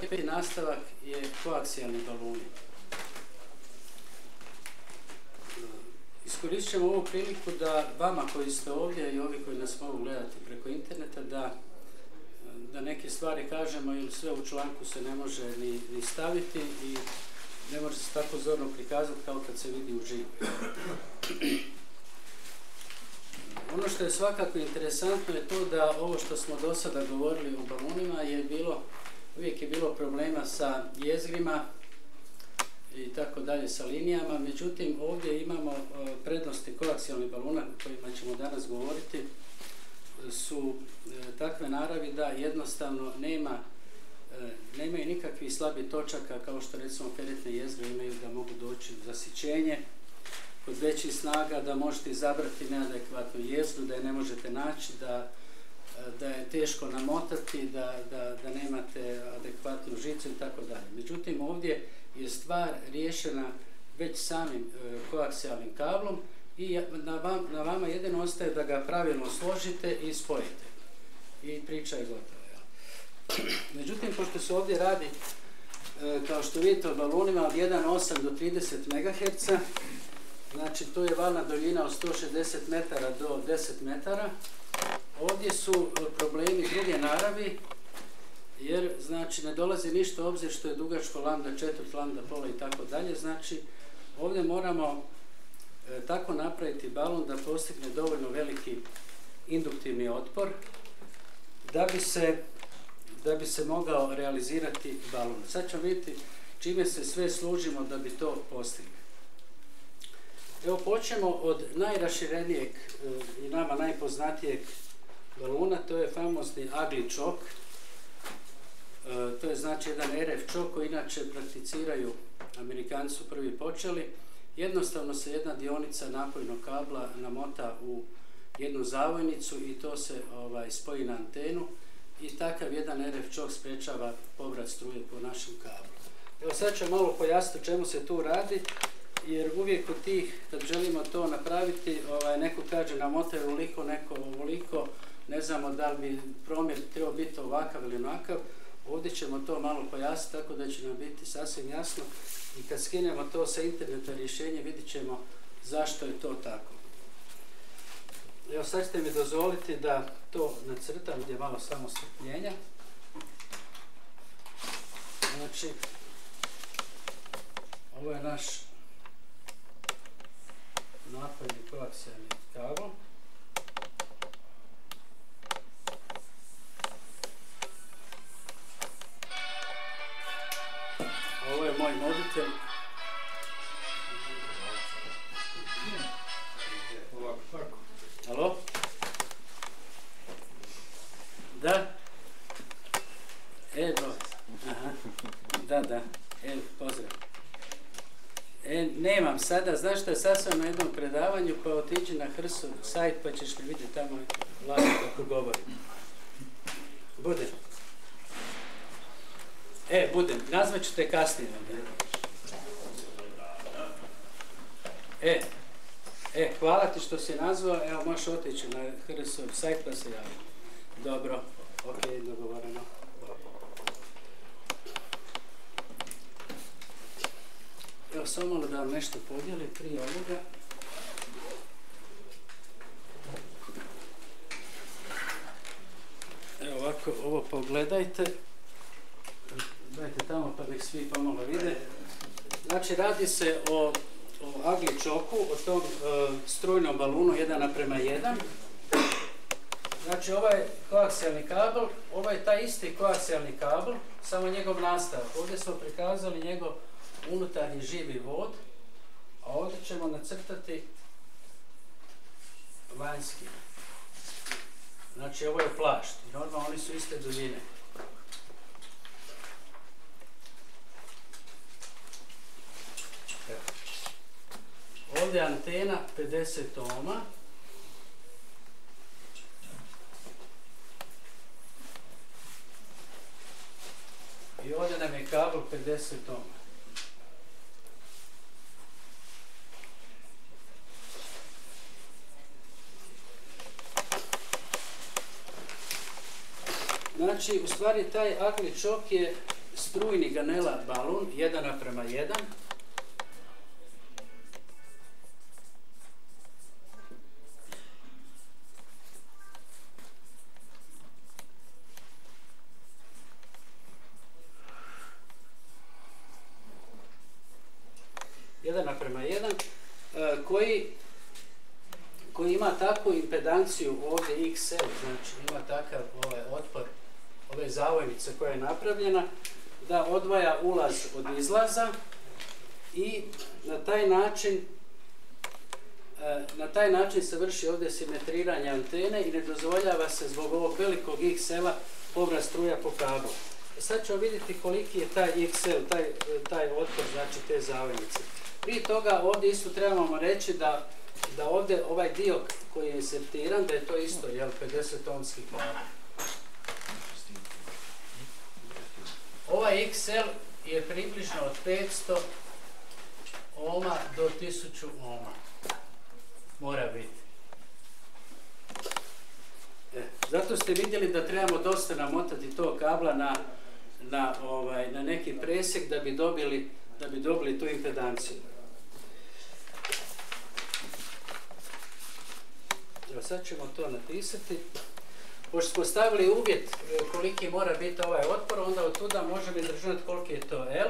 peti nastavak je koaksijalni baloni. Iskoristit ćemo ovu priliku da vama koji ste ovdje i ovi koji nas mogu gledati preko interneta da neke stvari kažemo, jer sve u članku se ne može ni staviti i ne može se tako zorno prikazati kao kad se vidi uživo. Ono što je svakako interesantno je to da ovo što smo do sada govorili o balonima uvijek je bilo problema sa jezgrima i tako dalje, sa linijama. Međutim, ovdje imamo prednosti koaksijalnih balona o kojima ćemo danas govoriti su takve naravi da jednostavno nemaju nikakvih slabih točaka kao što recimo peretne jezgre imaju, da mogu doći u zasićenje kod većih snaga, da možete izabrati neadekvatnu jezgru, da je ne možete naći, da je teško namotati, da nemate adekvatnu žicu i tako dalje. Međutim, ovdje je stvar riješena već samim koaksijalnim kablom i na vama jedino ostaje da ga pravilno složite i spojite. I priča je gotova. Međutim, pošto se ovdje radi, kao što vidite, o balonima od 1,8 do 30 MHz, znači to je valna duljina od 160 metara do 10 metara. Ovdje su problemi druge naravi, jer znači ne dolazi ništa u obzir što je dugačko lambda, četvrt lambda, pola i tako dalje. Znači ovdje moramo tako napraviti balon da postigne dovoljno veliki induktivni otpor da bi se mogao realizirati balon. Sad ćemo vidjeti čime se sve služimo da bi to postigli. Evo počnemo od najraširenijeg i nama najpoznatijeg baluna, to je famozni ugly choke. To je znači jedan RF choke koji inače prakticiraju, Amerikanci su prvi počeli. Jednostavno se jedna dionica napojnog kabla namota u jednu zavojnicu i to se spoji na antenu i takav jedan RF choke sprečava povrat struje po našem kablu. Evo sad ću malo pojasniti o čemu se tu radi, jer uvijek od tih, kad želimo to napraviti, neko kaže namotaj ovoliko, neko ovoliko, ne znamo da li bi promjer trebao biti ovakav ili onakav. Ovdje ćemo to malo pojasniti tako da će nam biti sasvim jasno i kad skinemo to sa interneta rješenje vidit ćemo zašto je to tako. Evo sad ćete mi dozvoliti da to nacrtam, gdje je malo samo strpljenja. Znači, ovo je naš napojni koaksijalni kabel. Ovo je moj mobitel. Alo? Da? Aha. Da. Pozdrav. Nemam sada, znaš što je, sad sam na jednom predavanju, pa otiđi na HRS-ov sajt pa ćeš mi vidjeti tamo lako kako govorim. Budem. Budem, nazvat ću te kasnije. Hvala ti što si nazvao, evo možeš otići na HRS-ov sajt pa se javi. Dobro, ok, dogovoreno. Evo samo malo da vam nešto podijelim prije ovoga. Evo ovako, ovo pogledajte. Dajte tamo pa nek svi pomalo vide. Znači radi se o ugly choke-u, o tom strujnom balonu 1:1. Znači ovaj koaksijalni kabel, ovo je taj isti koaksijalni kabel, samo njegov nastavak. Ovdje smo prikazali njegov unutarnji živi vod, a ovdje ćemo nacrtati vanjski. Znači ovo je plašt, normalno oni su iste duljine. Ovdje je antena 50 ohma. I ovdje nam je kabel 50 ohma. Znači, u stvari taj ugly choke je strujni Ganella balun 1:1. Koji ima takvu impedanciju ovdje XL, znači ima takav otpor ove zavojnice koja je napravljena, da odvaja ulaz od izlaza i na taj način se vrši ovdje simetriranje antene i ne dozvoljava se zbog ovog velikog XL-a povrat struja po kablu. Sad ćemo vidjeti koliki je taj XL, taj otpor, znači te zavojnice. Prije toga ovdje isto trebamo reći da ovdje ovaj dio koji je insertiran, da je to isto 50 ohmski kabel. Ovaj XL je približno od 500 ohma do 1000 ohma. Mora biti. Zato ste vidjeli da trebamo dosta namotati tog kabla na neki presjek da bi dobili tu impedanciju. Evo sad ćemo to napisati. Pošto smo stavili uvjet koliki mora biti ovaj otpor, onda od tuda možemo izračunati koliki je to L.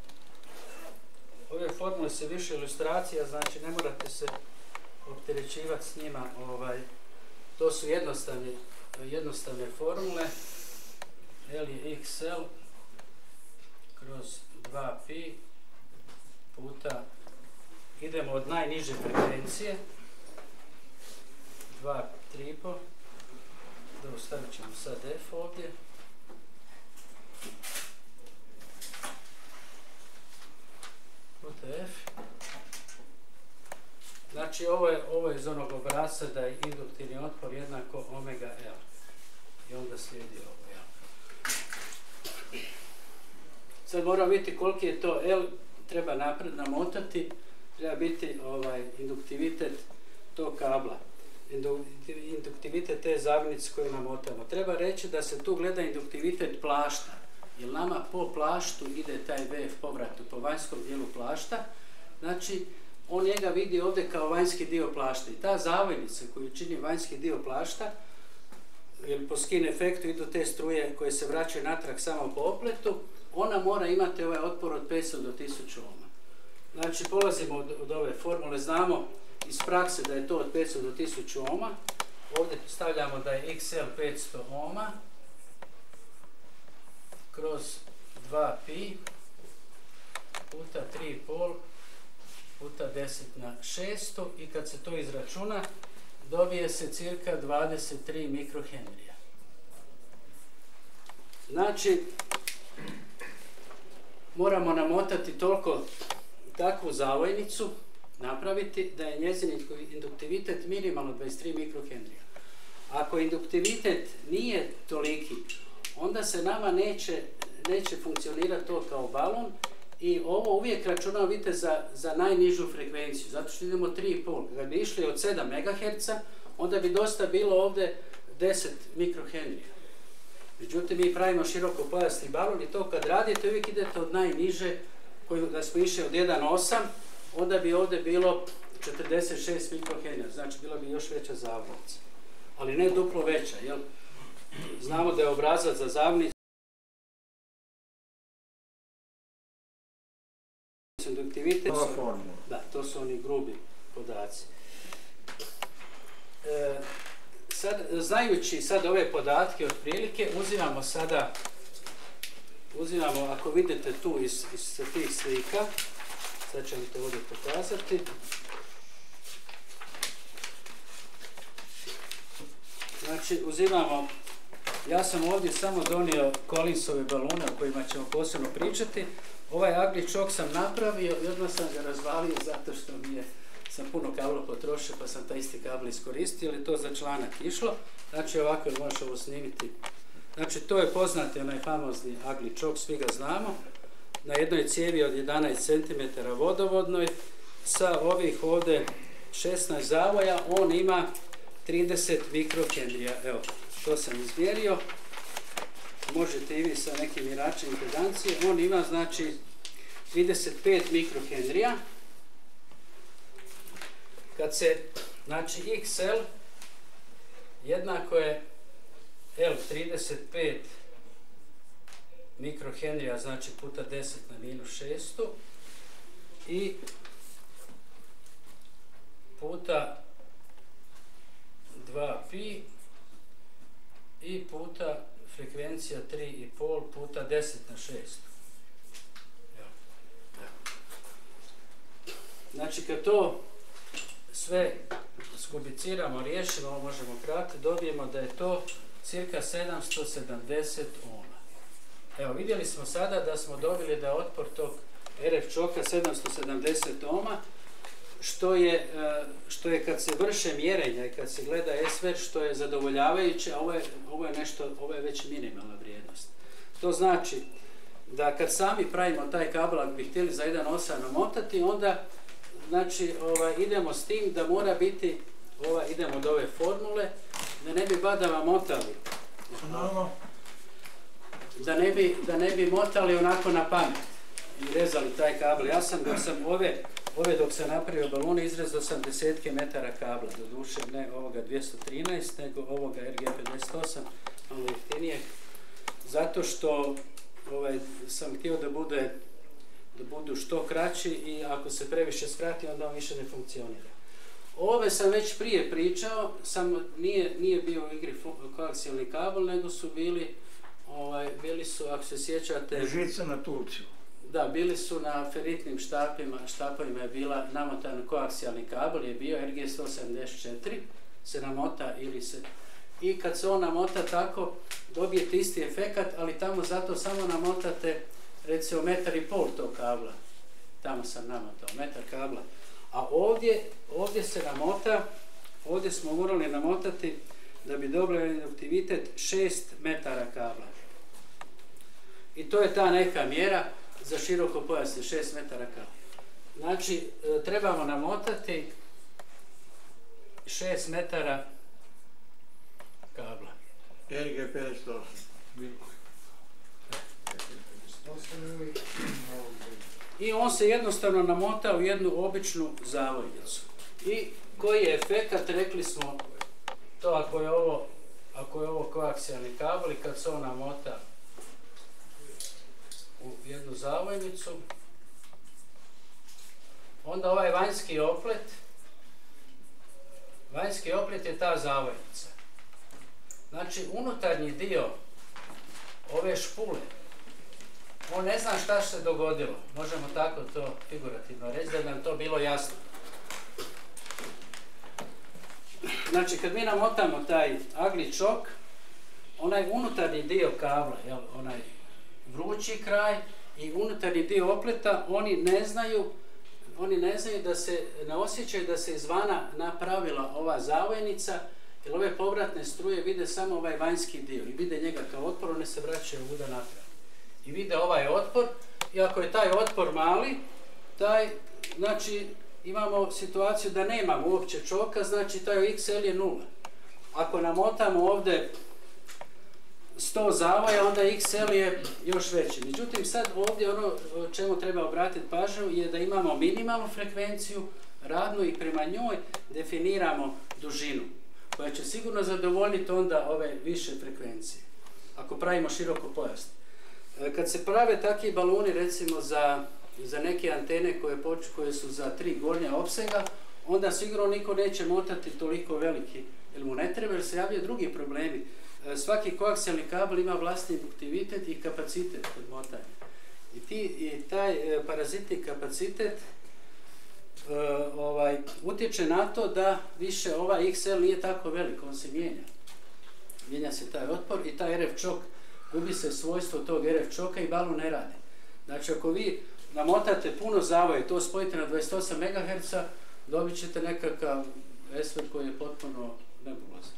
Ove formule se više ilustracija, znači ne morate se opterećivati s njima. To su jednostavne formule. L je XL kroz 2pi puta, idemo od najniže frekvencije, 2,3,5, stavit ćemo sad F ovdje, puta F. Znači ovo je iz onog obrasca da je induktivni otpor jednako omega L. I onda slijedi ovo. Sad moramo vidjeti koliki je to L, treba napred namotati, treba biti induktivitet tog kabla. Induktivitet te zavinice koju namotamo. Treba reći da se tu gleda induktivitet plašta, jer nama po plaštu ide taj VF povrat po vanjskom dijelu plašta. Znači, on njega vidi ovdje kao vanjski dio plašta. I ta zavojnica koju čini vanjski dio plašta, jer po skin efektu idu te struje koje se vraćaju natrag samo po opletu, ona mora imati ovaj otpor od 500 do 1000 ohma. Znači, polazimo od ove formule, znamo iz prakse da je to od 500 do 1000 ohma. Ovdje stavljamo da je XL 500 ohma kroz 2pi puta 3,5 puta 10⁶ i kad se to izračuna dobije se cirka 23 mikrohenrija. Znači, moramo namotati takvu zavojnicu, napraviti da je njezin induktivitet minimalno 23 mikrohenrija. Ako induktivitet nije toliki, onda se nama neće funkcionirati to kao balon i ovo uvijek računamo, vidite, za najnižu frekvenciju, zato što idemo 3,5. Kad bi išli od 7 MHz, onda bi dosta bilo ovdje 10 mikrohenrija. Međutim, mi pravimo široko pojasni balon i to kad radite uvijek idete od najniže, da smo išli od 1,8, onda bi ovdje bilo 46 mikrohenrija, znači bila bi još veća zavojnica. Ali ne duplo veća, jel? Znamo da je obrazac za zavojnicu induktivitet. Da, to su oni grubi podaci. Znajući sad ove podatke otprilike, uzimamo, ako vidite tu iz tih slika, sad ćemo to ovdje pokazati. Znači, uzimamo, ja sam ovdje samo donio Collinsove balone o kojima ćemo posebno pričati. Ovaj ugly chock sam napravio i odmah sam ga razvalio zato što sam puno kabla potrošio pa sam taj isti kabel iskoristio, ali to za članak išlo. Znači ovako možeš ovo snimiti. Znači to je poznati onaj famozni ugly chock, svi ga znamo. Na jednoj cijevi od 11 cm vodovodnoj sa ovih ovdje 16 zavoja on ima 30 mikrohenrija. Evo, to sam izmjerio. možete i vi sa nekim mjeračem impedancije, on ima znači 35 mikrohenrija. Kad se, znači XL jednako je L 35 mikrohenrija, znači puta 10 na minus 600 i puta 2pi i puta frekvencija 3,5 puta 10 na 600. Znači kad to sve skubiciramo, riješimo, ovo možemo kratiti, dobijemo da je to cirka 770 ohma. Evo, vidjeli smo sada da smo dobili da je otpor tog RF čoka 770 ohma, što je kad se vrše mjerenja i kad se gleda SVR, što je zadovoljavajuće, a ovo je već minimalna vrijednost. To znači da kad sami pravimo taj kabel, ako bi htjeli za 1.8 namotati, onda znači, idemo s tim da mora biti, idemo od ove formule, da ne bi badava motali. Da ne bi motali onako na pamet i rezali taj kabel. Ja sam, dok sam napravio balone, izrezao sam desetke metara kabla, doduše ne ovoga 213, nego ovoga RG58, malo jeftinijeg, zato što sam htio da budu što kraći i ako se previše skrati, onda on više ne funkcionira. Ove sam već prije pričao, samo nije bio u igri koaksijalni kabel, nego su bili su, ako se sjećate... Žica na tulcu. Da, bili su na feritnim štapovima je bila namotan koaksijalni kabel, je bio RG174, se namota ili se... I kad se on namota tako, dobijete isti efekat, ali tamo zato samo namotate recimo 1,5 metra tog kabla. Tamo sam namotao, metar kabla. A ovdje se namota, ovdje smo morali namotati da bi dobili induktivitet 6 metara kabla. I to je ta neka mjera za široko pojasne, 6 metara kabla. Znači, trebamo namotati 6 metara kabla. RG58. I on se jednostavno namota u jednu običnu zavojnicu. I koji je efekat, rekli smo, to ako je ovo koaksijalni kabel i kad se on namota u jednu zavojnicu, onda ovaj vanjski oplet je ta zavojnica. Znači, unutarnji dio ove špule, on ne zna šta se dogodilo. Možemo tako to figurativno reći, da bi nam to bilo jasno. Znači, kad mi namotamo taj ugly choke, onaj unutarnji dio kabla, onaj vrući kraj i unutarnji dio opleta, oni ne znaju da se, ne osjećaju da se izvana napravila ova zavojnica, jer ove povratne struje vide samo ovaj vanjski dio i vide njega kao otpor, one se vraćaju ovuda natrag. I vide ovaj otpor, i ako je taj otpor mali, znači imamo situaciju da nemamo uopće čoka, znači taj XL je 0. Ako namotamo ovdje 100 zavoja, onda XL je još veći. Međutim, sad ovdje ono čemu treba obratiti pažnju je da imamo minimalnu frekvenciju, radnu, i prema njoj definiramo dužinu, koja će sigurno zadovoljiti onda ove više frekvencije, ako pravimo široko pojasno. Kad se prave takvi baloni, recimo za neke antene koje su za 3 gornja opsega, onda sigurno niko neće motati toliko veliki, jer mu ne treba, jer se javljaju drugi problemi. Svaki koaksijalni kabel ima vlastni induktivitet i kapacitet kod motanja. I taj parazitni kapacitet utječe na to da više ovaj XL nije tako velik, on se mijenja. Mijenja se taj otpor i taj RF čok, gubi se svojstvo tog RF čoka i balon ne radi. Znači, ako vi namotate puno zavoja i to spojite na 28 MHz, dobit ćete nekakav SVR koji je potpuno nebulozan.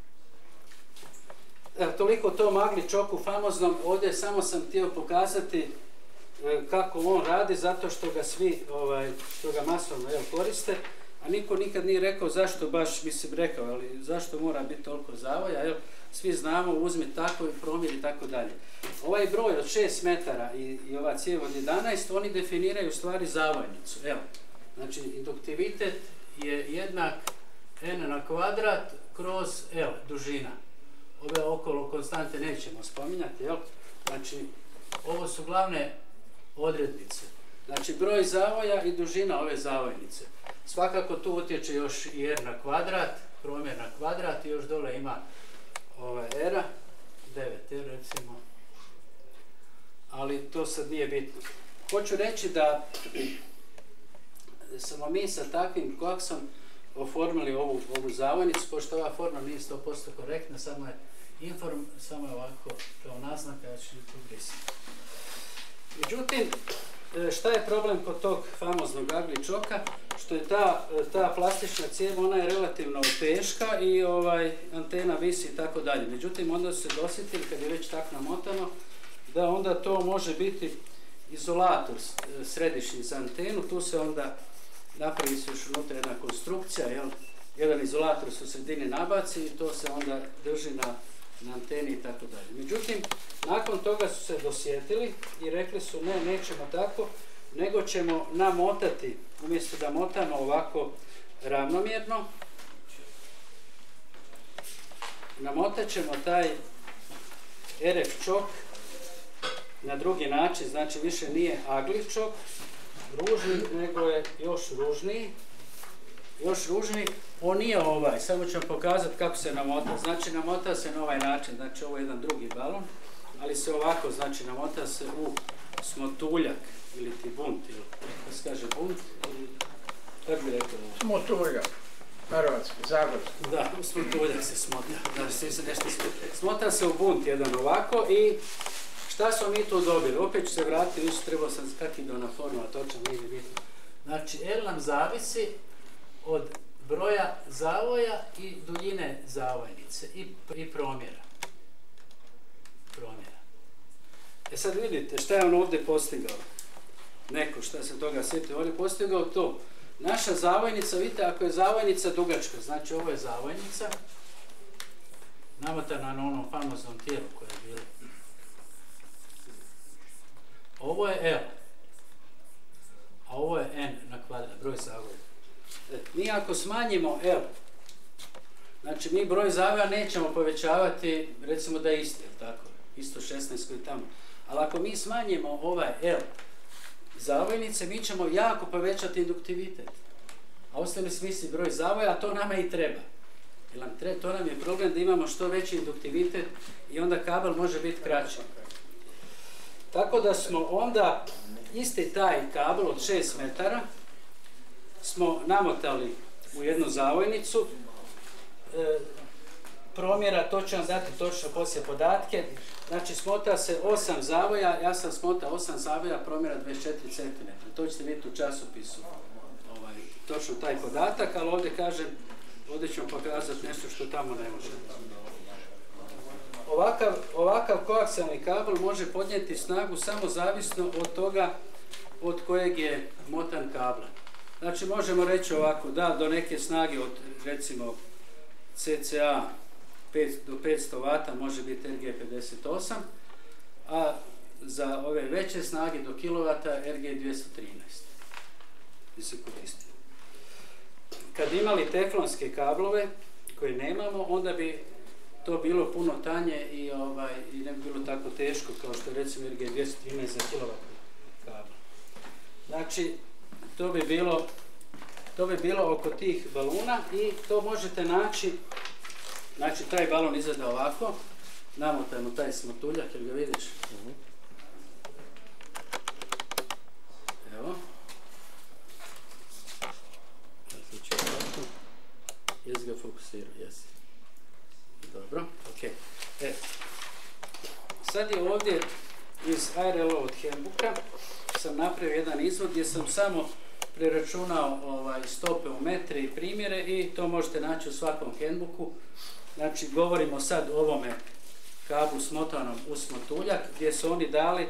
Toliko o tom ugly choku famoznom. Ovdje samo sam htio pokazati kako on radi, zato što ga svi, što ga masovno koriste, a niko nikad nije rekao zašto baš, mislim rekao, ali zašto mora biti toliko zavoja, svi znamo, uzmi tako i promjeri i tako dalje. Ovaj broj od 6 metara i ova cijev od 11, oni definiraju u stvari zavojnicu. Evo, znači induktivitet je jednak n na kvadrat kroz L, dužina. Ove okolo konstante nećemo spominjati, jel? Znači, ovo su glavne odrednice. Znači, broj zavoja i dužina ove zavojnice. Svakako tu utječe još i r na kvadrat, promjer na kvadrat i još dole ima r-a, 9r recimo, ali to sad nije bitno. Hoću reći da smo mi sa takvim koksom oformili ovu zavojnicu, pošto ova forma nije 100% korektna, samo je ovako kao naznaka, ja ću tu brisati. Međutim, šta je problem kod tog famoznog ugly choka? Što je ta plastična cijev, ona je relativno teška i antena visi i tako dalje. Međutim, onda su se dosjetili, kad je već tako namotano, da onda to može biti izolator središnji za antenu. Tu se onda napravi se još unutra jedna konstrukcija, jel? Jedan izolator su sredini nabaci i to se onda drži na anteni i tako dalje. Međutim, nakon toga su se dosjetili i rekli su ne, nećemo tako, nego ćemo namotati, umjesto da motamo ovako ravnomjerno, namotat ćemo taj RF čok na drugi način, znači više nije ugly čok, ružni, nego je još ružniji. On nije ovaj, samo ću vam pokazati kako se namota. Znači namota se na ovaj način, znači ovo je jedan drugi balon, ali se ovako, znači namota se u smotuljak ili ti bunt, ili kako se kaže bunt, ili kako bi rekao ovo? Smotuljak, hrvatski, zagorski. Da, u smotuljak se smota, smota se u bunt jedan ovako i šta smo mi tu dobili? Opet ću se vratiti, više trebao sam skakiti do na formu, a točno nije bitno. Znači, L nam zavisi od broja zavoja i duljine zavojnice i promjera. E sad vidite šta je on ovdje postigao. Neko šta se toga sjetio, on je postigao to. Naša zavojnica, vidite, ako je zavojnica dugačka, znači ovo je zavojnica, namotana na onom famoznom tijelu koje je bilo. Ovo je L, a ovo je n na kvadrat, broj zavoja. Mi ako smanjimo L, znači mi broj zavoja nećemo povećavati, recimo da je isti, tako, isto 16 koji tamo. Ali ako mi smanjimo ovaj L zavojnice, mi ćemo jako povećati induktivitet. A ostali smisli broj zavoja, a to nama i treba. To nam je problem da imamo što veći induktivitet i onda kabel može biti kraći. Tako da smo onda isti taj kabel od 6 metara smo namotali u jednu zavojnicu. Promjera, to ću vam dati točno poslije podatke. Znači smota se 8 zavoja, ja sam smotao 8 zavoja, promjera 24 cm. To ćete vidjeti u časopisu, točno taj podatak, ali ovdje kažem, ovdje ću vam pokazati nešto što tamo ne može. Ovakav koaksijalni kabel može podnijeti snagu samo zavisno od toga od kojeg je motan kabla. Znači možemo reći ovako, da do neke snage od recimo cca 5 do 500 W može biti RG58, a za ove veće snage do kW RG213 bi se koristilo. Kad imali teflonske kablove koje nemamo, onda bi to bilo puno tanje i ne bi bilo tako teško kao što je recimo RG213 za kW kabel. Znači, to bi bilo oko tih baluna i to možete naći, znači taj balon izgleda ovako, namotajmo taj smotuljak, jel ga vidiš? Evo. Jesi ga fokusirao, jesi. Dobro, ok. Sad je ovdje iz ARL-ovog handbooka sam napravio jedan izvod gdje sam samo preračunao stope u metre i primjere i to možete naći u svakom handbooku. Znači, govorimo sad o ovome kablu smotanom u smotuljak gdje su oni dali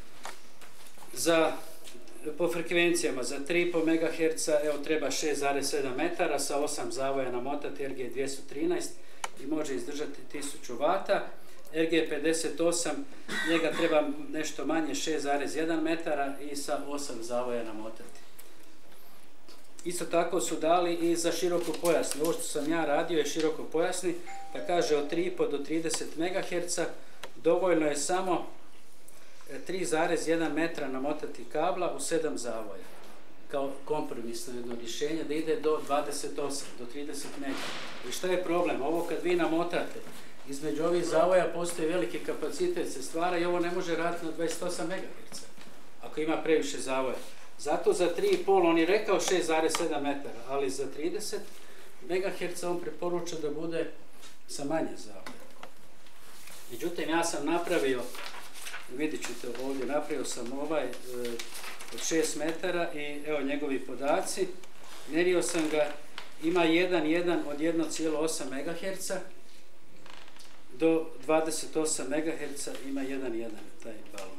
po frekvencijama za 3,5 MHz, evo treba 6,7 metara sa 8 zavoja namotati RG213 i može izdržati 1000 vata. RG58, njega treba nešto manje, 6,1 metara i sa 8 zavoja namotati. Isto tako su dali i za širokopojasni. Ovo što sam ja radio je širokopojasni, pa kaže od 3,5 do 30 MHz dovoljno je samo 3,1 metra namotati kabla u 7 zavoja. Kao kompromisno jedno rješenje da ide do 28, do 30 MHz. I što je problem? Ovo kad vi namotate, između ovih zavoja postoji veliki kapacitet se stvara i ovo ne može raditi na 28 MHz, ako ima previše zavoja. Zato za 3,5 on je rekao 6,7 metara, ali za 30 MHz on preporuča da bude sa manje zavoja. Međutim, ja sam napravio, vidjet ćete ovdje, napravio sam ovaj od 6 metara i evo njegovi podaci. Mjerio sam ga, ima 1,1 od 1,8 MHz do 28 MHz ima 1,1 taj balon.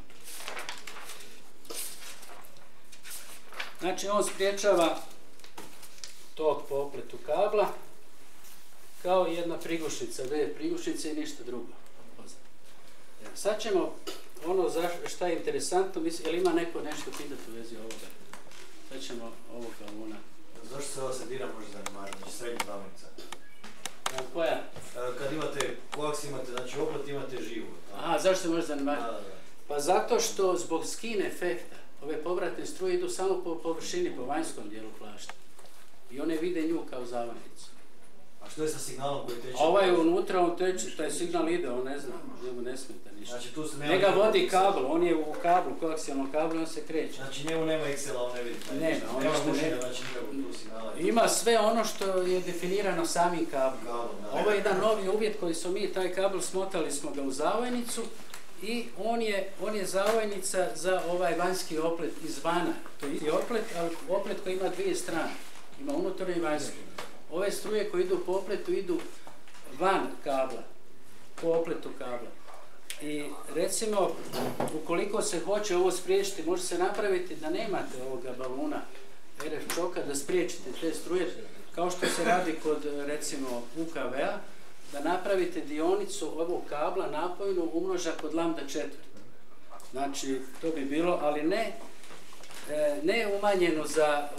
Znači on spriječava tok po opletu kabla kao jedna prigušnica, dvije prigušnice i ništa drugo. Sad ćemo ono šta je interesantno, je li ima neko nešto pitati u vezi ovoga? Sad ćemo ovog balona. Zašto se ova sredina može zanemariti, znači srednja glavnica? Koja? Kad imate koaks, imate, znači oplet imate živu. Aha, zašto se može zanemariti? Pa zato što zbog skin efekta ove povratne struje idu samo po površini, po vanjskom dijelu plašta. I one vide nju kao zavojnicu. A što je sa signalom koji teče? Ovaj unutra, on teče, taj signal ide, on ne zna, njemu ne smeta ništa. Znači tu se nema... Njega vodi kabel, on je u kablu, koaksijalnom kablu, on se kreće. Znači njemu nema Excela, on ne vidi. Nema, nema gušenja, znači nikako tu signala. Ima sve ono što je definirano samim kablom. Ovo je jedan novi uvjet koji smo mi, taj kabel smotali smo ga u zavojnicu i on je zavojnica za ovaj vanjski oplet izvana. To je oplet, ali oplet koji ima dvije strane. Ima unutarnju i vanjsku. Ove struje koje idu po opletu idu van kabla, po opletu kabla. I recimo, ukoliko se hoće ovo spriječiti, može se napraviti da nemate ovoga baluna RF čoka, da spriječite te struje, kao što se radi kod recimo UKV-a, da napravite dionicu ovog kabla napojnu umnožak od lambda četvrt. Znači, to bi bilo, ali ne umanjeno za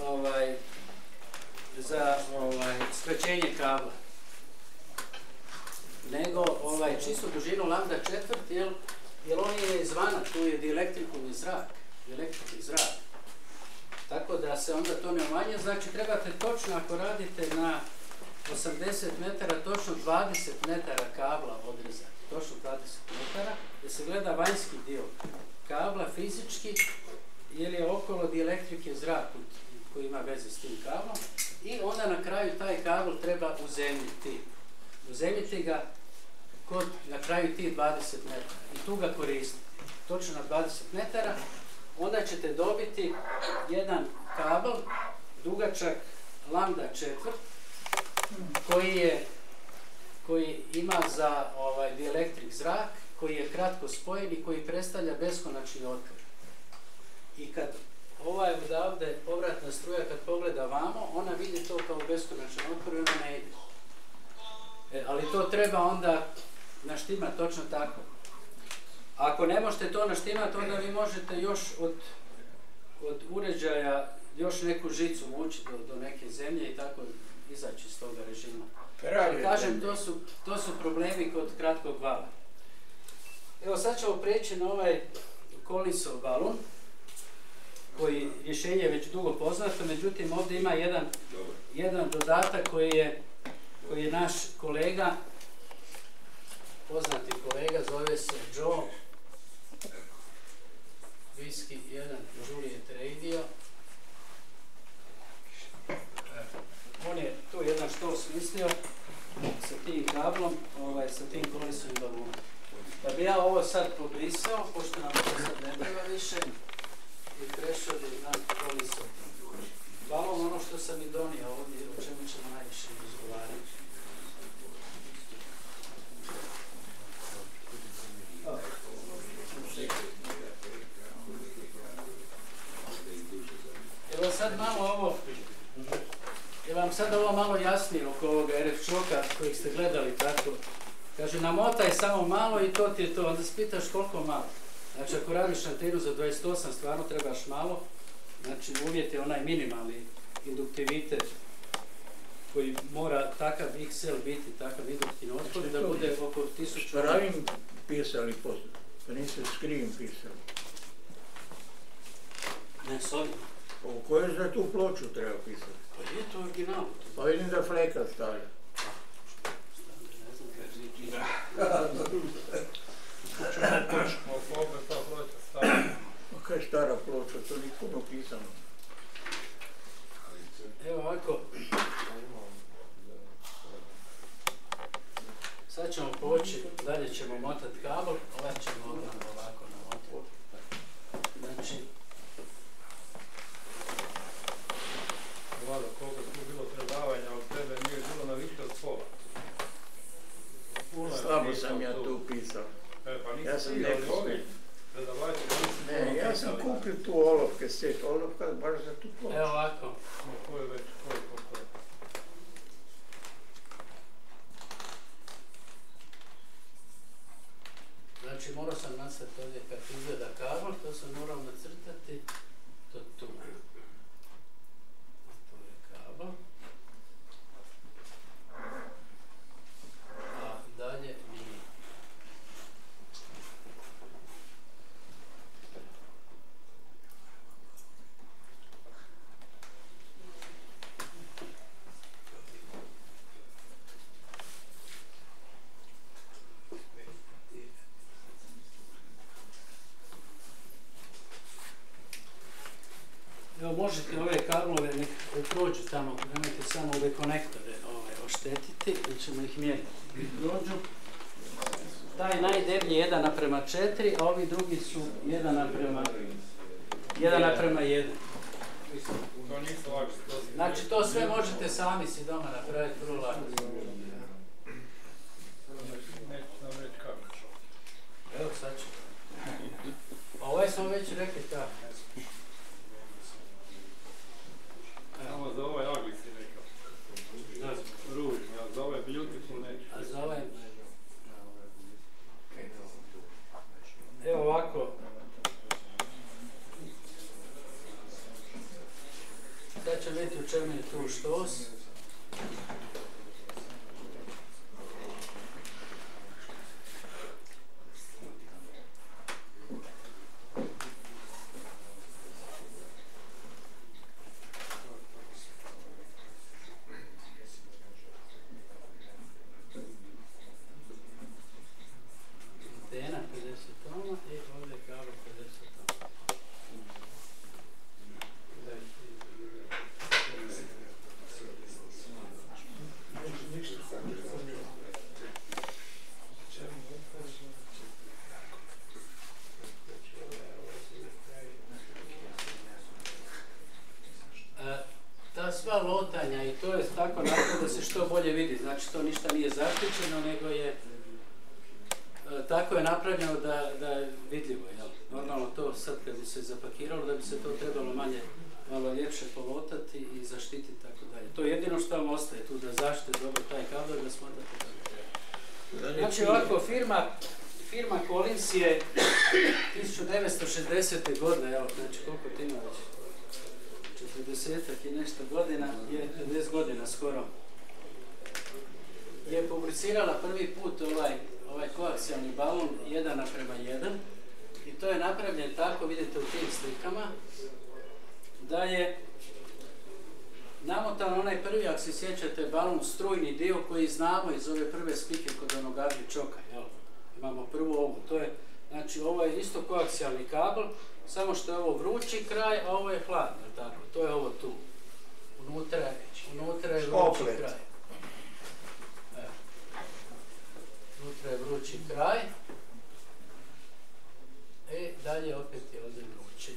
skraćenje kabla, nego čistu dužinu lambda četvrt, jer on je izvana, tu je dielektrikovni zrak, tako da se onda to ne umanje. Znači trebate točno, ako radite na 80 metara, točno 20 metara kabla odrezati, točno 20 metara, da se gleda vanjski dio kabla fizički, jer je okolo dielektrike zrak koji ima veze s tim kablom, i onda na kraju taj kabel treba uzemljiti. Uzemljiti ga na kraju tih 20 metara i tu ga koristiti. Točno na 20 metara, onda ćete dobiti jedan kabel dugačak lambda četvrt koji ima za dielektrik zrak, koji je kratko spojen i koji predstavlja beskonačni otvor. I kad odavde povratna struja kad pogleda vamo, ona vidi to kao beskonačan otvor i ona ne ide. Ali to treba onda naštimati točno tako. Ako ne možete to naštimati, onda vi možete još od uređaja još neku žicu vući do neke zemlje i tako izaći iz toga režima. Ali kažem, to su problemi kod kratkog vala. Evo sad ćemo preći na ovaj Collinsov balon, koji rješenje je već dugo poznato, međutim ovdje ima jedan dodatak koji je naš kolega, poznati kolega, zove se Joe Whiskey 1 Juliet Radio. On je tu jedan što smislio sa tim kablom, sa tim Collinsovim balonom. Da bi ja ovo sad pobrisao, pošto nam to sad ne treba više, i prešao bi na Collinsov balon, ono što sam i donio ovdje, o čemu ćemo najviše razgovarati. Evo sad malo ovo, Je vam sad ovo malo jasnije oko ovoga RF čoka kojeg ste gledali tako? Kaže, namotaj samo malo i to ti je to, onda se pitaš koliko malo. Znači, ako radiš antenu za 28, stvarno trebaš malo. Znači, uvjet je onaj minimalni induktivitet koji mora takav XL biti, takav induktivni otpor da bude oko 1000... Šparavim pisali poslije, pa niste skrim pisali. Ne, s ovim. U kojoj za tu ploču treba pisati? Pa je to original. Pa vidim da fleka stavlja. Kaj je stara ploča, to nije puno pisano. Evo ovako. Sad ćemo poći, dalje ćemo motati kabel, ovaj ćemo ovako namotati. Znači... Vlado, koliko tu bilo predavanja od tebe, nije bilo na više od pola. Slabo sam ja tu pisao. Ja sam nekako... Ne, ja sam kupio tu olovke, set olovka baš za tu ploču. Evo ovako. Ko je već, ko je? Znači morao sam nacrtati ovdje kako izgleda kabel, to sam morao nacrtati. To tu. To je kabel. A dalje nije. Evo možete ove kablove nek prođu tamo, nemojte samo ove konektore oštetiti, ili ćemo ih mjeriti. Prođu. Taj najdeblji je 1:4, a ovi drugi su 1:1. To nisu lako. Znači to sve možete sami si doma napraviti vrlo lako. Neću nam reći kako. Evo sad ću. A ovaj smo već rekli tako. Samo za ovaj ugly si rekao. Ružno, a za ovaj beautiful neću. A za ovaj... Evo ovako. Sad će vidjeti u čemu je tu štos. Antena 50 ohma i ovdje je kabel 50 ohma. Ta sva lotanja i to je tako napravljeno da se što bolje vidi, znači to ništa nije zaštićeno, nego je tako je napravljeno da je vidljivo, jel? Normalno to sad kad bi se zapakiralo, da bi se to trebalo malo ljepše polotati i zaštititi tako dalje. To je jedino što vam ostaje tu, da zaštite dobro taj kabel, da smatrate tako dalje. Znači ovako, firma Collins je 1960. godine, evo, znači koliko ti ima već? 40-ak i nešto godina, je 50 godina skoro, je publicirala prvi put ovaj koaksijalni balon 1:1 i to je napravljen tako, vidite u tim slikama, da je namotan onaj prvi, ako se sjećate, balon strujni dio koji znamo iz ove prve spike kod onog ugly choka, jel? Imamo prvu ovu, to je, znači ovo je isto koaksijalni kabel, samo što je ovo vrući kraj, a ovo je hladno, tako, to je ovo tu. Unutra je vrući kraj. Evo. Unutra je vrući kraj. I dalje opet je ovdje vrući.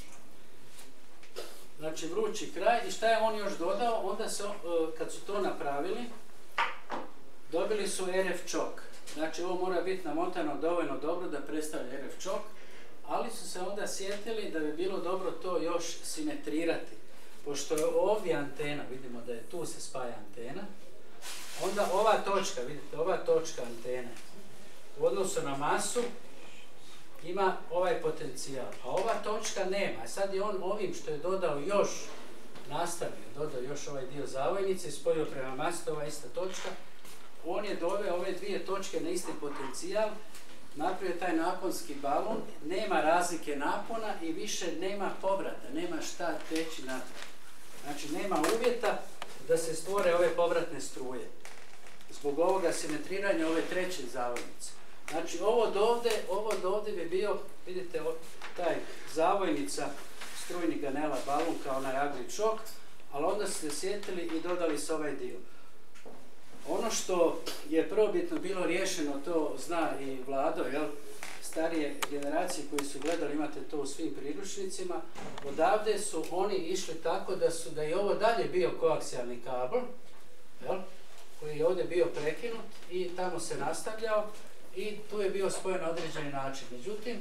Znači vrući kraj i šta je on još dodao? Onda se, kad su to napravili, dobili su RF čok. Znači ovo mora biti namotano dovoljno dobro da predstavlja RF čok, ali su se onda sjetili da bi bilo dobro to još simetrirati. pošto je ovdje antena, vidimo da je tu se spaja antena, onda ova točka, vidite, ova točka antene u odnosu na masu ima ovaj potencijal, a ova točka nema. Sad je on ovim što je dodao još, nastavio, dodao još ovaj dio zavojnice i spojio prema masi, ova ista točka, on je doveo ove dvije točke na isti potencijal, napravio taj naponski balon, nema razlike napona i više nema povrata, nema šta teći natrag. Znači nema uvjeta da se stvore ove povratne struje. Zbog ovoga simetriranja ove treće zavojnice. Znači ovo dovde bi bio, vidite, taj zavojnica strujni ganela balon kao onaj ugly chock, ali onda ste sjetili i dodali se ovaj dio. Ono što je prvobitno bilo riješeno, to zna i Vlado, jel? Starije generacije koji su gledali, imate to u svim priručnicima, odavde su oni išli tako da je ovo dalje bio koaksijalni kabel, jel? Koji je ovdje bio prekinut i tamo se nastavljao i tu je bio spojen na određeni način. Međutim,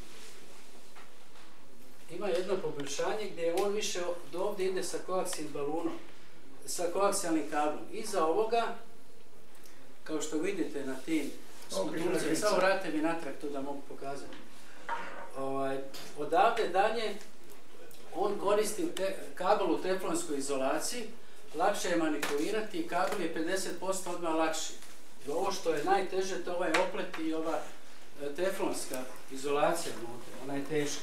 ima jedno poboljšanje gdje on više do ovdje ide sa koaksijalnim balunom, sa koaksijalnim kablom. Iza ovoga, kao što vidite na tim smutulicama, samo vrate mi natrag tu da mogu pokazati. Odavde dalje on koristi kabel u teflonskoj izolaciji, lakše je manipulirati i kabel je 50% odmah lakši. I ovo što je najteže, to ovaj oplet i ova teflonska izolacija unutra, ona je teška.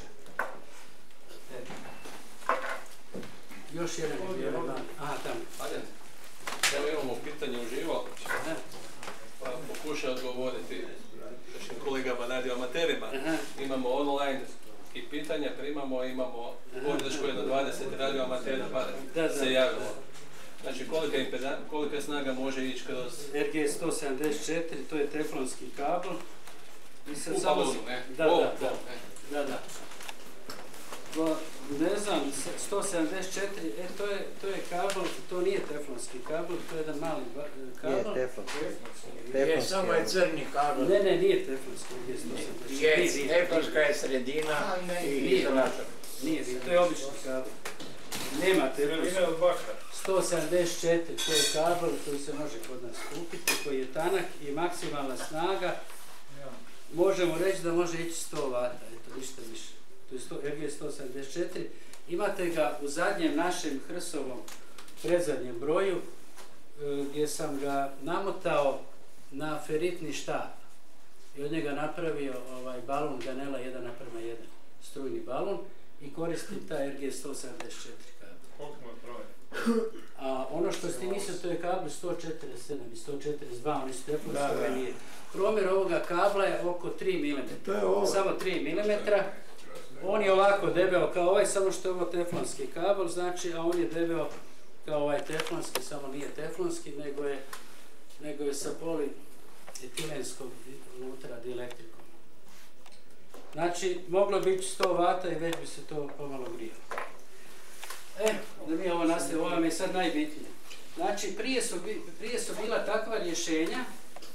Još jedan je bio. Aha, tamo. Evo imamo pitanje uživo, pa pokušaj odgovoriti našim kolegama radioamaterima. Imamo online i pitanja, primamo, imamo podršku jedno 20 radioamatera se javilo. Znači kolika snaga može ići kroz... RG174, to je teflonski kabel. U balonu, ne? Da. Ne znam, 174, to je kabel, to nije teflonski kabel, to je jedan mali kabel. Je teflonski. Samo je crni kabel. Ne, nije teflonski, je teflonska je sredina i izolator. Nije, to je obični kabel. Nema teflonski. 174, to je kabel koji se može kod nas kupiti, koji je tanak i maksimalna snaga. Možemo reći da može ići 100 W, eto, ništa više. To je RG174. Imate ga u zadnjem našem Hrsovom predzadnjem broju gdje sam ga namotao na feritni štap i od njega napravio balon ganela 1:1, strujni balon i koristim taj RG174 kabel. Koliko mu je broj? A ono što ste mislili, to je kabel 147 i 142, oni su teflonski, ovaj nije. Promjer ovoga kabla je oko 3 mm, samo 3 mm. On je ovako debeo kao ovaj, samo što je ovo teflonski kabel, znači, a on je debeo kao ovaj teflonski, samo nije teflonski, nego je sa polietilenskom unutra dielektrikom. Znači, moglo bi ići 100 W i već bi se to pomalo grijalo. Da mi ovo nastavimo, ovo mi je sad najbitnije. Znači, prije su bila takva rješenja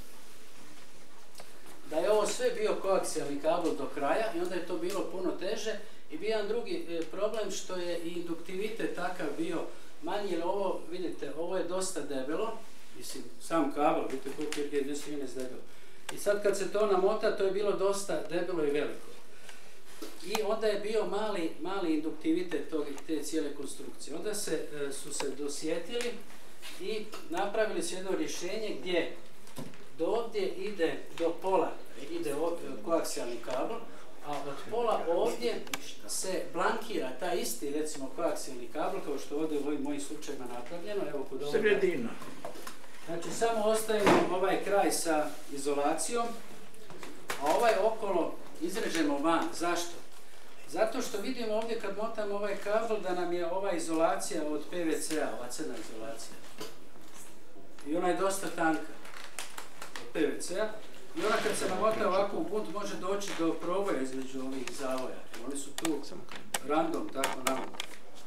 da je ovo sve bio koaksijalni kabel do kraja i onda je to bilo puno teže i bio jedan drugi problem što je i induktivitet takav bio manji, jer ovo, vidite, ovo je dosta debelo, mislim, sam kabel, vidite koliko je 213 debelo. I sad kad se to namota, to je bilo dosta debelo i veliko. I onda je bio mali induktivitet te cijele konstrukcije. Onda su se dosjetili i napravili su jedno rješenje gdje do ovdje ide do pola, ide koaksijalni kabel, a od pola ovdje se blankira taj isti, recimo, koaksijalni kabel, kao što ovdje u ovim mojim slučajima napravljeno. Evo kod ovoga. Sredina. Znači, samo ostavimo ovaj kraj sa izolacijom, a ovaj okolo izrežemo van. Zašto? Zato što vidimo ovdje kad motamo ovaj kabel da nam je ova izolacija od PVC-a, ova crna izolacija. I ona je dosta tanka od PVC-a. I ona kad se namota ovako u bunt može doći do proboja između ovih zavoja. Oni su tu random, tako namotani.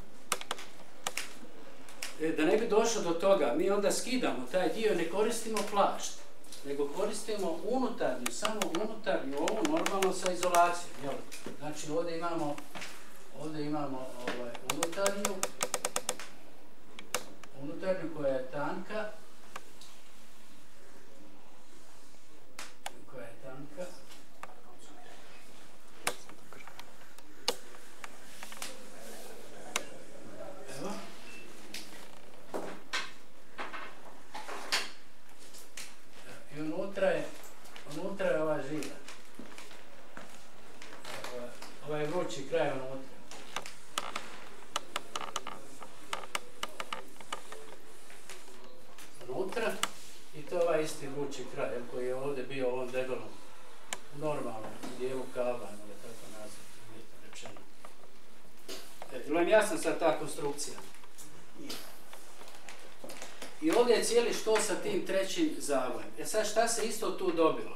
Da ne bi došlo do toga, mi onda skidamo taj dio, ne koristimo plašt, nego koristimo unutarnju, samo unutarnju ovu normalno sa izolacijom. Jel? Znači ovdje imamo unutarnju unutarnju koja je tanka. Evo. I unutra je ova žila. Ovaj vrući kraj unutra. Unutra i to ovaj isti vrući kraj koji je ovdje bio u ovom debelom normalnom dijelu kabla, da tako nazvati, uvjetno rečeno. Jel vam jasna sad ta konstrukcija? I ovdje je cijeli što sa tim trećim zavojem. E sad šta se isto tu dobilo?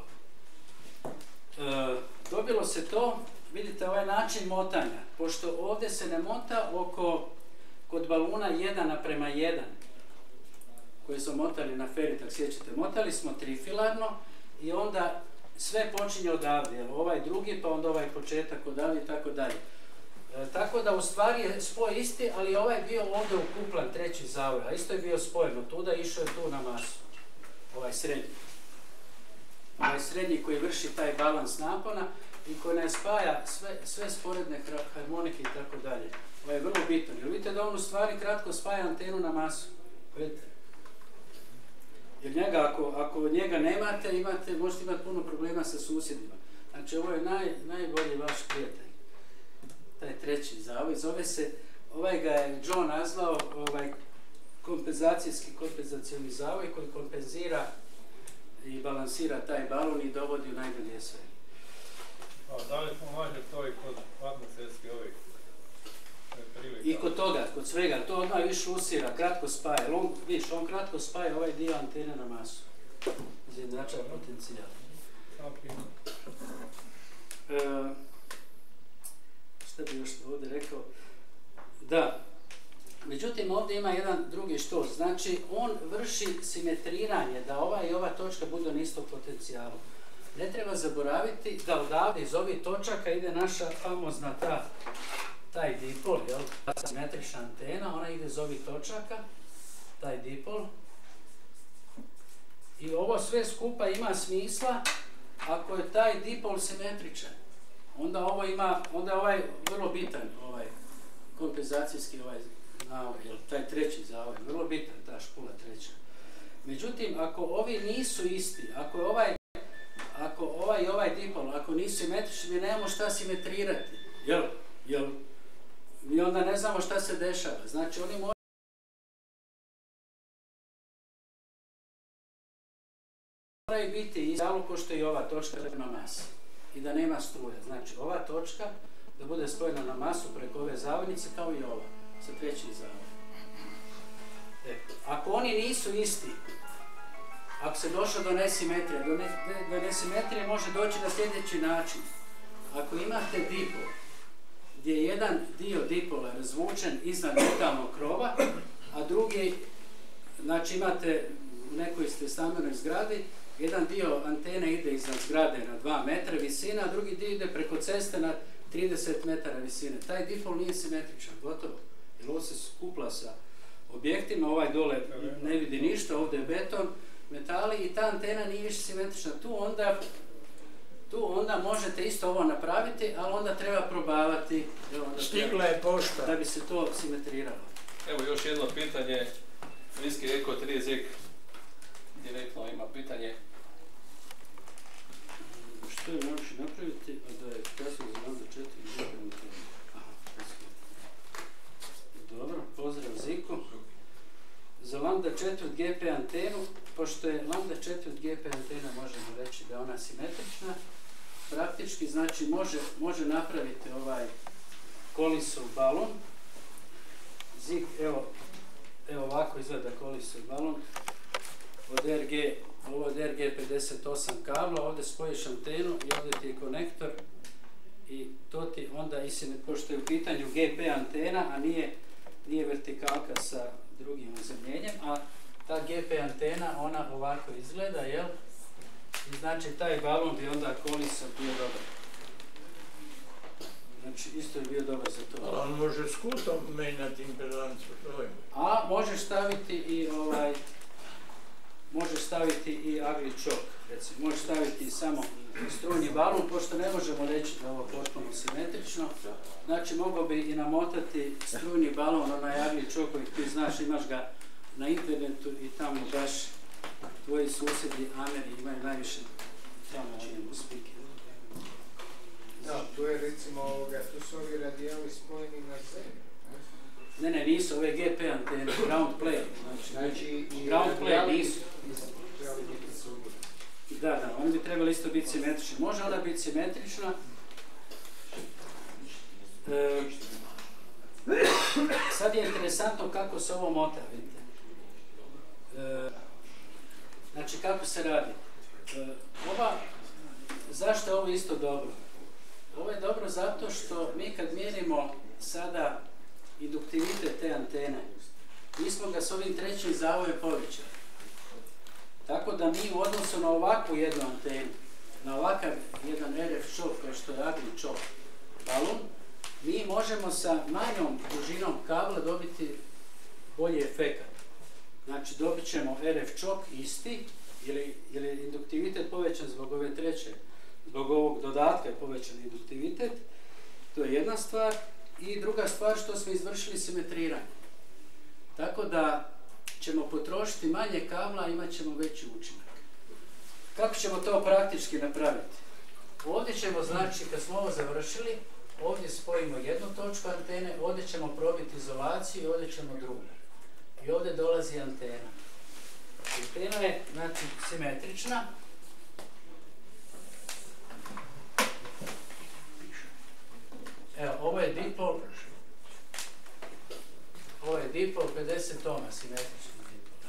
Dobilo se to, vidite ovaj način motanja, pošto ovdje se ne mota kod baluna 1:1, koji smo motali na Feritak, sjećate, motali smo trifilarno i onda sve počinje odavde, jel, ovaj drugi pa onda ovaj početak odavde i tako dalje. Tako da u stvari je spoj isti, ali ovaj je bio ovdje ukuplan treći zavoj, a isto je bio spojen od tuda i išao je tu na masu, ovaj srednji. Ovaj srednji koji vrši taj balans napona i koji ne spaja sve sporedne harmonike i tako dalje. Ovaj je vrlo bitan, jer vidite da on u stvari kratko spaja antenu na masu, vidite. Jer njega, ako njega nemate, možete imati puno problema sa susjedima. Znači ovo je najbolji vaš prijatelj. Taj treći zavoj. Zove se, ovaj ga je John nazvao kompenzacioni zavoj koji kompenzira i balansira taj balon i dovodi u najbolje sve. Da li pomaže to i kod atmosferskih ovih prilika? I kod toga, kod svega, to odmah više usira, kratko spaja. Viš, on kratko spaja ovaj dio antene na masu. Izjednačava potencijal. Šta bi još ovdje rekao? Da. Međutim, ovdje ima jedan drugi što. Znači, on vrši simetriranje da ova i ova točka budu na istom potencijalu. Ne treba zaboraviti da odavde iz ovih točaka ide naša famozna taj dipol, jel? Simetrična antena, ona ide iz ovih točaka, taj dipol. I ovo sve skupa ima smisla ako je taj dipol simetričan. Onda je ovaj vrlo bitan, ovaj kompenzacijski navoj, jel? Taj treći zavoj, vrlo bitan, ta špula treća. Međutim, ako ovi nisu isti, ako ovaj i ovaj dipol, ako nisu simetrični, mi nemamo šta simetrirati, jel? Mi onda ne znamo šta se dešava. Znači, oni moraju biti isto kao što i ova točka na masi i da nema struje. Znači, ova točka da bude spojena na masu preko ove zavojnice kao i ova, sa trećim zavojem. Ako oni nisu isti, ako se došlo do nesimetrije, do nesimetrije može doći na sljedeći način. Ako imate dipol, gdje je jedan dio dipola razvučen iznad metalnog krova, a drugi, znači imate u nekoj stambenoj zgradi, jedan dio antene ide iznad zgrade na 2 metra visine, a drugi dio ide preko ceste na 30 metara visine. Taj dipol nije simetričan, gotovo. Jer ovo se skupla sa objektima, ovaj dole ne vidi ništa, ovdje je beton, metali i ta antena nije više simetrična. Tu onda možete isto ovo napraviti, ali onda treba probavati. Stigla je pošta. Da bi se to simetriralo. Evo još jedno pitanje. Friski Eko 3 direktno ima pitanje. Što je moguće napraviti, a da je kasno za Lambda 4 GP antena? Dobro, pozdrav Ziku. Za Lambda 4 GP antenu, pošto je Lambda 4 GP antena, možemo reći da je ona simetrična, praktički znači može napraviti ovaj kolisov balon. Zik, evo ovako izgleda kolisov balon ovo od RG58 kabla, ovdje spojiš antenu i ovdje ti je konektor i to ti onda, pošto je u pitanju GP antena, a nije vertikalka sa drugim uzemljenjem, a ta GP antena, ona ovako izgleda, jel? I znači taj balon bi onda kolisov bio dobar. Znači, isto je bio dobar za to. Ali on može s kutom menjati impedancu svoju. A možeš staviti i agli čok, recimo. Možeš staviti samo strujni balon, pošto ne možemo reći da je ovo potpuno simetrično. Znači, mogao bi i namotati strujni balon, onaj agli čok koji ti znaš, imaš ga na internetu i tamo baš tvoji susjedi Ameri imaju najviše tamo speaker. Da, tu je recimo tu su ovi radijali spojeni na zemlju. Ne, nisu, ove GP antene, ground play. Znači ground play nisu. Da, oni bi trebali isto biti simetrični. Može ona biti simetrična. Sad je interesantno kako se ovo mota, vidite. Znači kako se radi. Zašto je ovo isto dobro? Ovo je dobro zato što mi kad mjerimo sada induktivitet te antene, mi smo ga s ovim trećim zavojem povećali. Tako da mi u odnosu na ovakvu jednu antenu, na ovakav jedan RF čok kao što je agli čok balon, mi možemo sa manjom dužinom kabla dobiti bolji efekat. Znači dobit ćemo RF čok isti, jer je induktivitet povećan zbog ove treće, zbog ovog dodatka je povećan induktivitet. To je jedna stvar. I druga stvar što smo izvršili simetriranje. Tako da ćemo potrošiti manje kabla, imat ćemo veći učinak. Kako ćemo to praktički napraviti? Ovdje ćemo, znači, kad smo ovo završili, ovdje spojimo jednu točku antene, ovdje ćemo probiti izolaciju i ovdje ćemo drugu. I ovdje dolazi antena. Antena je, znači, simetrična. Evo, ovo je dipol 50 ohma, simetrični dipol.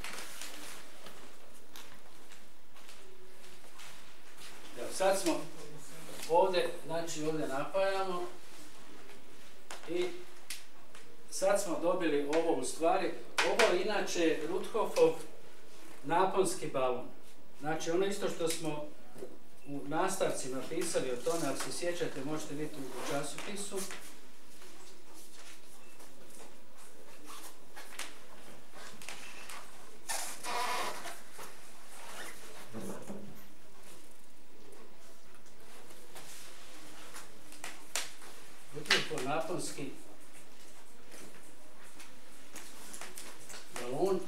Evo, sad smo ovdje, znači ovdje napajamo i sad smo dobili ovo u stvari. Ovo je inače Ruthoffov naponski balon. Znači ono isto što smo u nastavcima pisali o tome, ako se sjećate, možete vidjeti u časopisu. Ruthoffov naponski balon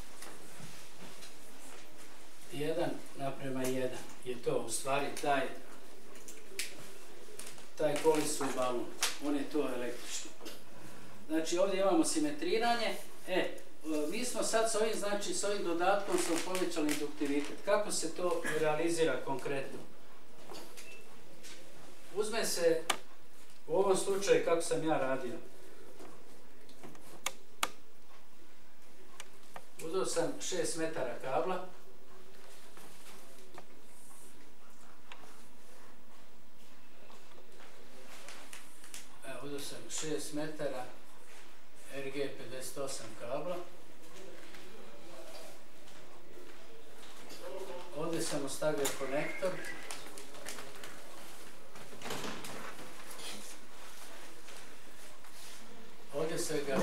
1:1 je to u stvari taj kolisov balon. On je to električno. Znači ovdje imamo simetriranje. Mi smo sad s ovim, znači s ovim dodatkom smo povećali induktivitet. Kako se to realizira konkretno? Uzme se u ovom slučaju kako sam ja radio. Uzeo sam 6 metara kabla. Uzeo sam 6 metara RG58 kabla. Ovdje sam ostavio konektor. Ovdje sam ga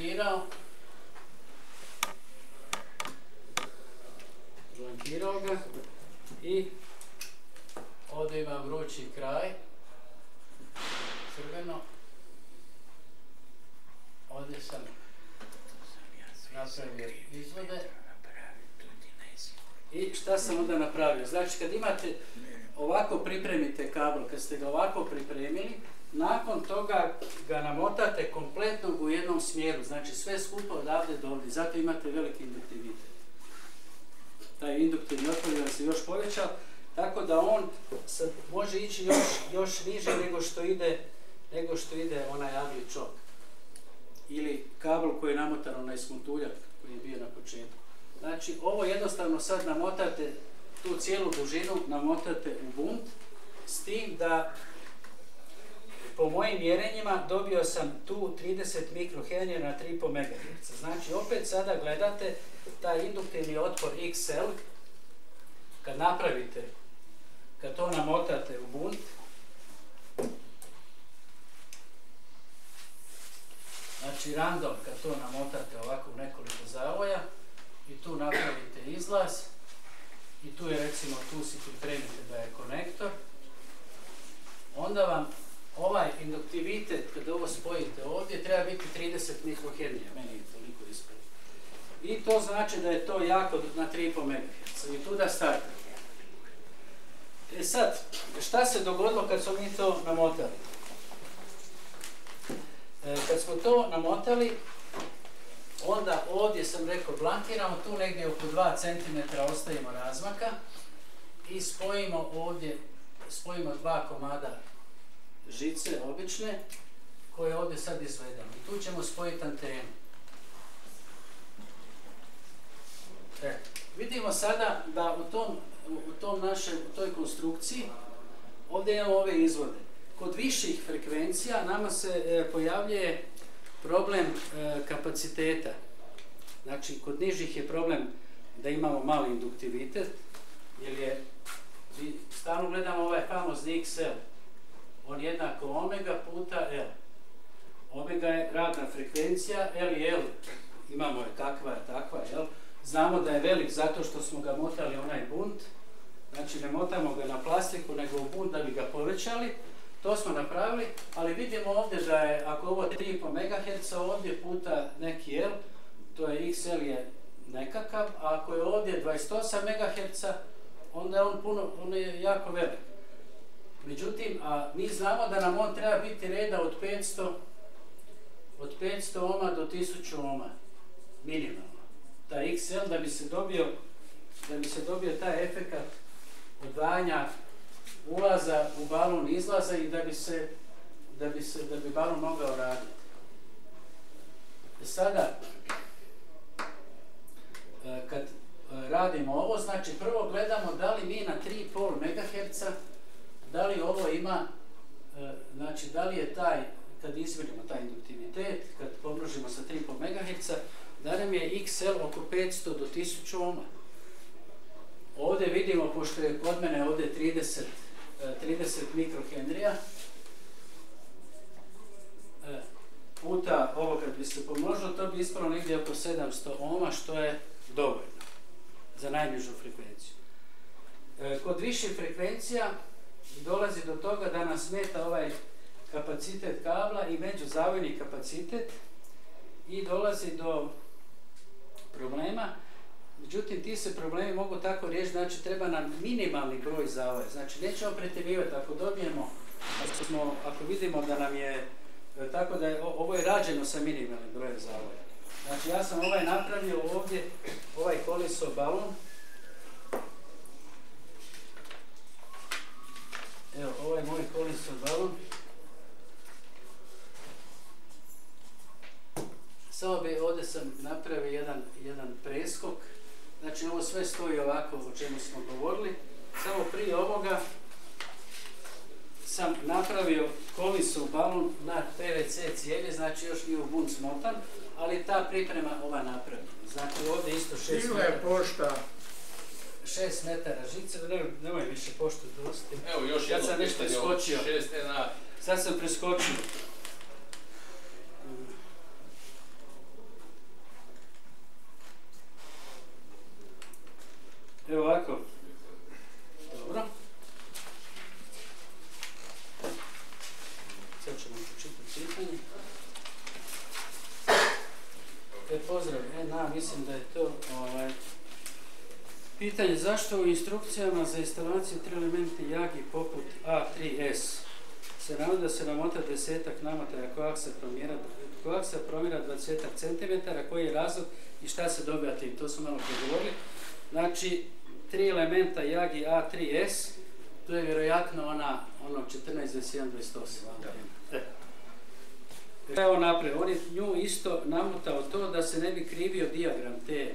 blankirao ga i ovdje imam vrući kraj, crveno. Ovdje sam napravio izvode. I šta sam onda napravio? Znači kad imate ovako pripremite kabel, kad ste ga ovako pripremili, nakon toga ga namotate kompletno u jednom smjeru, znači sve skupa odavde do ovdje, zato imate veliki induktivitet. Taj induktivni otpor se još povećao, tako da on može ići još niže nego što ide onaj agli čok. Ili kabel koji je namotan, onaj smotuljak koji je bio na početku. Znači ovo jednostavno sad namotate, tu cijelu dužinu namotate u bunt, s tim da po mojim mjerenjima dobio sam tu 30 mikrohenrija na 3,5 MHz. Znači opet sada gledate taj induktivni otpor XL, kad napravite, kad to namotate u bunt, znači random kad to namotate ovako u nekoliko zavoja i tu napravite izlaz i tu je recimo, tu si pripremite da je konektor, onda vam ovaj induktivitet, kada ovo spojite ovdje, treba biti 30 mikrohenrija, meni je toliko ispred. I to znači da je to jako na 3,5 MHz i tu da startamo. E sad, šta se dogodilo kad smo mi to namotali? Kad smo to namotali, onda ovdje sam rekao blankiramo, tu negdje oko 2 cm ostavimo razmaka i spojimo ovdje, spojimo 2 komada žice obične koje ovdje sad izvedemo. I tu ćemo spojiti antenu. Vidimo sada da u toj konstrukciji ovdje imamo ove izvode. Kod viših frekvencija nama se pojavljuje problem kapaciteta. Znači, kod nižih je problem da imamo mali induktivitet, jer je, stalno gledamo ovaj famozni XL. On jednako omega puta L. Omega je radna frekvencija, L i L imamo je kakva je takva, jel? Znamo da je velik zato što smo ga motali onaj bunt, znači ne motamo ga na plastiku nego u bunt da bi ga povećali, to smo napravili, ali vidimo ovdje da je, ako ovo 3,5 MHz ovdje puta neki L, to je XL je nekakav, a ako je ovdje 28 MHz, onda je on je jako velik. Međutim, mi znamo da nam on treba biti reda od 500 ohma do 1000 ohma, minimalno. Taj XL da bi se dobio taj efekat odvajanja ulaza u balon izlaza i da bi balon mogao raditi. Sada, kad radimo ovo, znači prvo gledamo da li mi na 3,5 MHz, da li ovo ima, znači da li je taj, kad izmjerimo taj induktivitet, kad pomnožimo sa 3,5 MHz, da nam je XL oko 500 do 1000 ohma. Ovdje vidimo, pošto je kod mene ovdje 30 mikrohenrija, puta ovo kad bi se pomnožilo, to bi ispalo negdje oko 700 ohma, što je dovoljno za najnižu frekvenciju. Kod viših frekvencija dolazi do toga da nas smeta ovaj kapacitet kabla i međuzavojni kapacitet i dolazi do problema. Međutim, ti se problemi mogu tako riješiti, znači treba nam minimalni broj zavoja. Znači nećemo pretjerivati, ako dobijemo, ako vidimo da nam je, tako da je, ovo je rađeno sa minimalnim brojem zavoja. Znači ja sam napravio ovdje, ovaj koliso balon. Evo, ovo je moj koliso balon. Samo bi ovdje sam napravio jedan preskok. Znači ovo sve stoji ovako o čemu smo govorili. Samo prije ovoga sam napravio koliso balon na PVC cijevi, znači još nije u bunt smotan, ali ta priprema ova napravljena. Znači ovdje isto 6 metara. 6 metara žice, nemoj više poštu dosti. Evo još jedno pitanje od 6NA. Sad sam preskočio. Evo ovako. Dobro. Sad ćemo počitati pitanje. Pozdrav, mislim da je to pitanje zašto u instrukcijama za instalaciju 3 elementi jagi poput A3S se navodi da se namota 10-ak namotaja koaksa promjera 20 cm, koji je razlog i šta se dobija tim, to smo malo pregovorili. Znači, 3 elementa jagi A3S, to je vjerojatno ono 14-21-28. Šta je on napravio? On je nju isto namotao to da se ne bi krivio dijagram te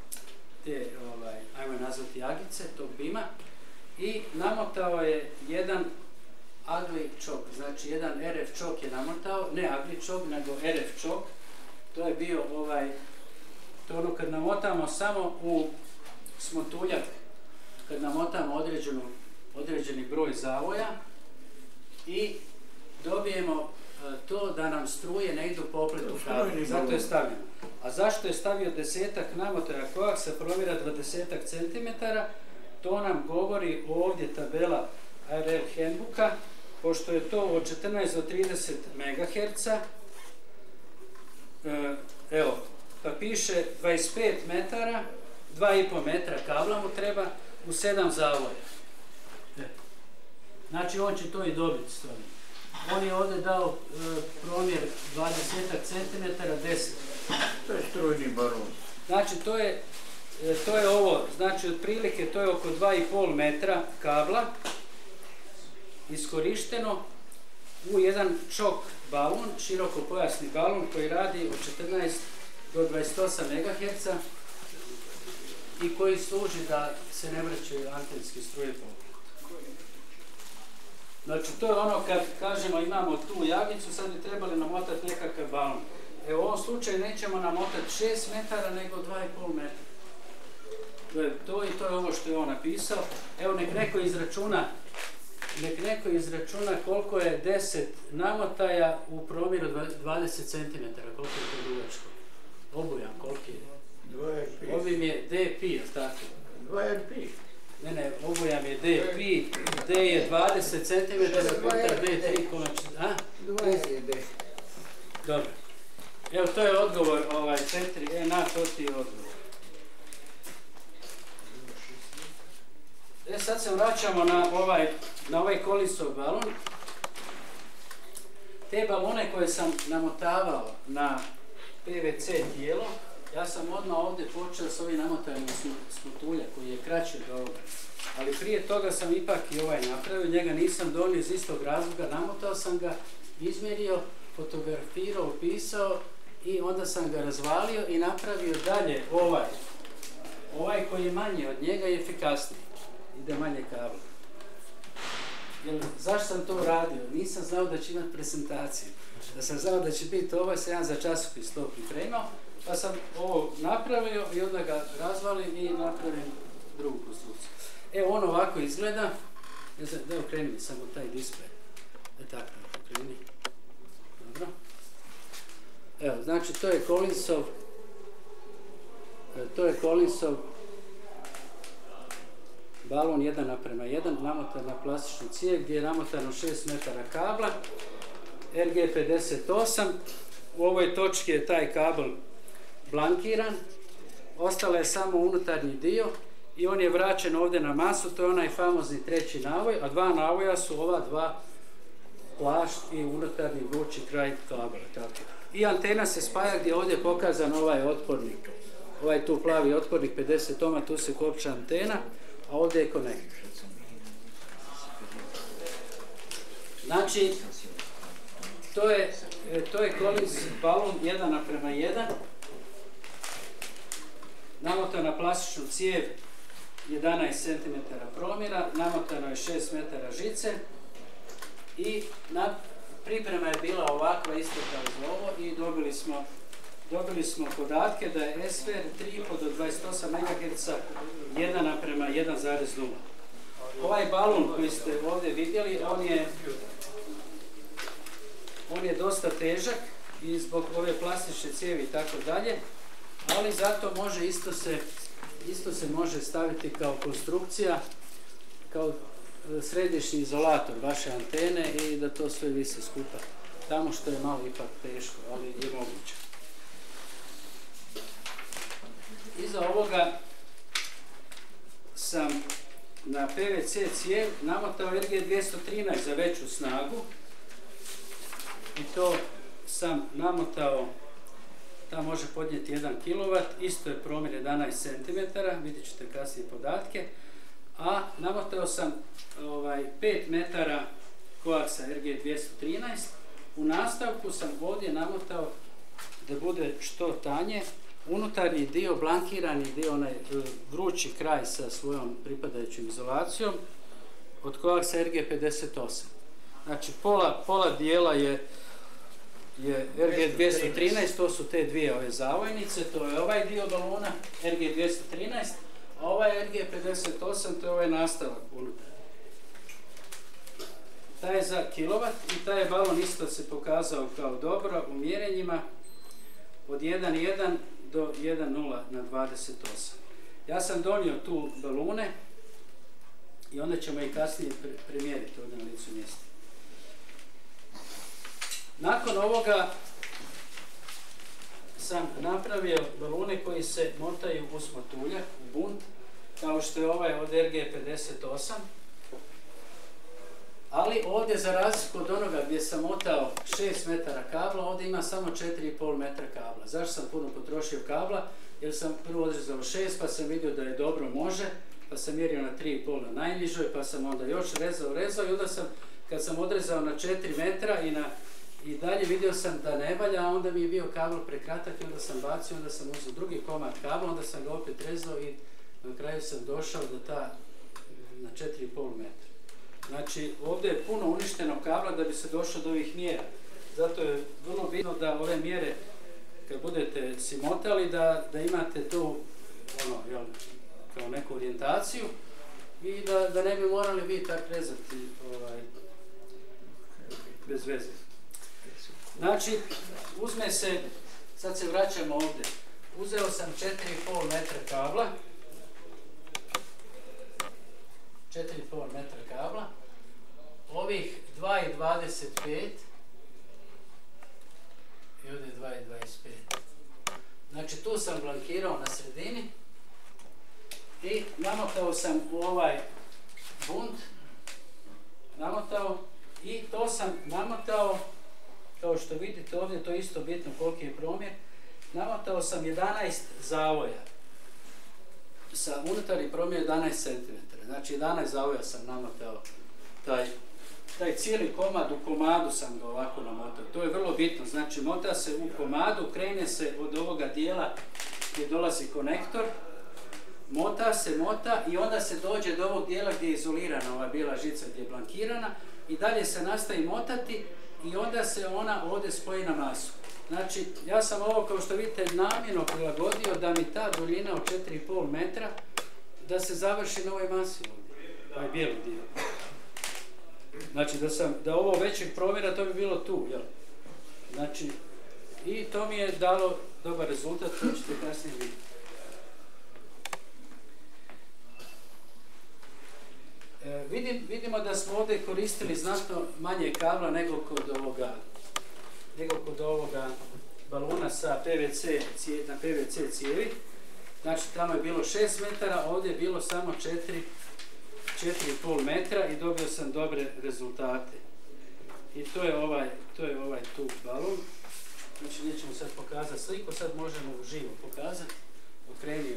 ajmo nazvati jagice, tog bima, i namotao je jedan ugly choke, znači jedan RF choke je namotao, ne ugly choke, nego RF choke. To je bio to ono kad namotamo samo u smotuljak, kad namotamo određeni broj zavoja i dobijemo to da nam struje ne idu po opletu kabla, zato je stavljeno. A zašto je stavio 10-ak namotaja koaksa promjera 20-ak cm, to nam govori ovdje tabela ARL handbooka, pošto je to od 14 do 30 MHz, evo, pa piše 25 metara, 2,5 metra kabla mu treba u 7 zavoja. Znači on će to i dobiti s ovim. On je ovdje dao promjer 20 cm, 10. To je strujni baron. Znači to je ovo, znači otprilike to je oko 2,5 metra kabla iskorišteno u jedan čok balon, širokopojasni balon koji radi od 14 do 28 MHz i koji služi da se ne vraćaju antenski struje po opletu. Znači to je ono kad kažemo imamo tu jagnjicu, sad bi trebali namotati nekakav balon. U ovom slučaju nećemo namotati 6 metara nego 2,5 metra. To je to i to je ovo što je on napisao. Evo nek neko izračuna koliko je 10 namotaja u promjeru 20 cm, koliko je to dugačko. Obujam, koliko je? 2RP. Ovim je DP, je li tako? 2RP. Ne, obujam je DP, D je 20 cm, puta D3 konačno. 2RD. Dobro. Evo to je odgovor, 4, na to ti je odgovor. Sad se vraćamo na ovaj kolisov balon. Te balone koje sam namotavao na PVC tijelo, ja sam odmah ovdje počeo s ovim namotajanjem smotulja koji je kraći od ovoga. Ali prije toga sam ipak i ovaj napravio, njega nisam donio iz istog razloga, namotao sam ga, izmjerio, fotografirao, upisao i onda sam ga razvalio i napravio dalje ovaj. Ovaj koji je manji od njega je efikasniji. Ide manje kabla. Zašto sam to radio? Nisam znao da će imati prezentaciju. Da sam znao da će biti ovo, sam ja za časopis to pripremao, pa sam ovo napravio i onda ga razvalim i napravim drugu konstrukciju. Evo on ovako izgleda. Da okreni mi samo taj displej. Tako, okreni. Dobro. Evo, znači to je Collinsov balon 1:1, namotan na plastičnu cijev gdje je namotano 6 metara kabla, RG58, u ovoj točki je taj kabel blankiran, ostala je samo unutarnji dio i on je vraćen ovdje na masu, to je onaj famozni treći navoj, a dva navoja su ova dva plašt i unutarnji vrući kraj kabela. I antena se spaja gdje je ovdje pokazan ovaj otpornik, ovaj tu plavi otpornik 50 ohma, tu se kopča antena, a ovdje je konektor. Znači, to je Collins balon 1:1, namotano na plastičnu cijev 11 cm promjera, namotano je 6 metara žice i priprema je bila ovakva isto kao za ovo i dobili smo podatke da je SVR 3,5 do 28 MHz 1:1,0. Ovaj balon koji ste ovdje vidjeli, on je dosta težak i zbog ove plastične cijevi i tako dalje, ali zato može isto se može staviti kao konstrukcija, kao središnji izolator vaše antene i da to sve visi skupa. Tamo što je malo ipak teško, ali je moguće. Iza ovoga sam na PVC cijev namotao RG213 za veću snagu i to sam namotao, ta može podnijeti 1 kW, isto je promjer 11 cm, vidjet ćete kasnije podatke, a namotao sam 5 metara koaksa RG213, u nastavku sam ovdje namotao da bude što tanje, unutarnji dio, blankirani dio, onaj vrući kraj sa svojom pripadajućom izolacijom od koaksa RG58. Znači pola dijela je RG213, to su te dvije ove zavojnice, to je ovaj dio balona RG213, a ovaj RG58 to je ovaj nastavak unutar. taj je za kilovat i taj je balon isto se pokazao kao dobro u mjerenjima od 1.1 do 1.0 na 28. Ja sam donio tu balune i onda ćemo ih kasnije premjeriti ovdje na licu mjesta. Nakon ovoga sam napravio balune koji se motaju u smotuljak, u bunt, kao što je ovaj od RG58. Ali ovdje, za razliku od onoga gdje sam motao 6 metara kabla, ovdje ima samo 4,5 metra kabla. Zašto sam puno potrošio kabla? Jer sam prvo odrezao 6, pa sam vidio da je dobro može, pa sam mjerio na 3,5 na najnižoj, pa sam onda još rezao i onda sam, kad sam odrezao na 4 metra i dalje vidio sam da ne valja, a onda mi je bio kabel prekratak i onda sam bacio, onda sam uzeo drugi komad kabla, onda sam ga opet rezao i na kraju sam došao do na 4,5 metra. Znači, ovdje je puno uništeno kabla da bi se došlo do ovih mjera. Zato je vrlo bitno da ove mjere, kad budete si motali, da imate tu kao neku orijentaciju i da ne bi morali vi tako rezati bez veze. Znači, uzme se, sad se vraćamo ovdje, uzeo sam 4,5 metra kabla, 4,5 metra kabla, ovih 2,25 i ovdje 2,25. Znači, tu sam blankirao na sredini i namotao sam u ovaj bunt, namotao i to sam namotao, kao što vidite ovdje, to je isto bitno koliki je promjer, namotao sam 11 zavoja sa unutarnji promjer 11 cm. Znači 11 zavoja sam namotao taj cijeli komad, u komadu sam ga ovako namotao. To je vrlo bitno, znači mota se u komadu, krene se od ovoga dijela gdje dolazi konektor, mota i onda se dođe do ovog dijela gdje je izolirana ova bijela žica gdje je blankirana i dalje se nastavi motati i onda se ona ovdje spoji na masu. Znači, ja sam ovo, kao što vidite, namjerno prilagodio da mi ta duljina od 4,5 metra da se završi na ovoj masi ovdje, ovaj bijeli dio. Znači, da ovo većeg promjera, to bi bilo tu, jel? Znači, i to mi je dalo dobar rezultat, to ćete kasnije vidjeti. Vidimo da smo ovdje koristili znatno manje kabla nego kod ovoga baluna sa na PVC cijevi. Znači, tamo je bilo 6 metara, ovdje je bilo samo 4,5 metra i dobio sam dobre rezultate. I to je ovaj tu balon. Znači, gdje ćemo sad pokazati sliku, sad možemo uživo pokazati. Okreni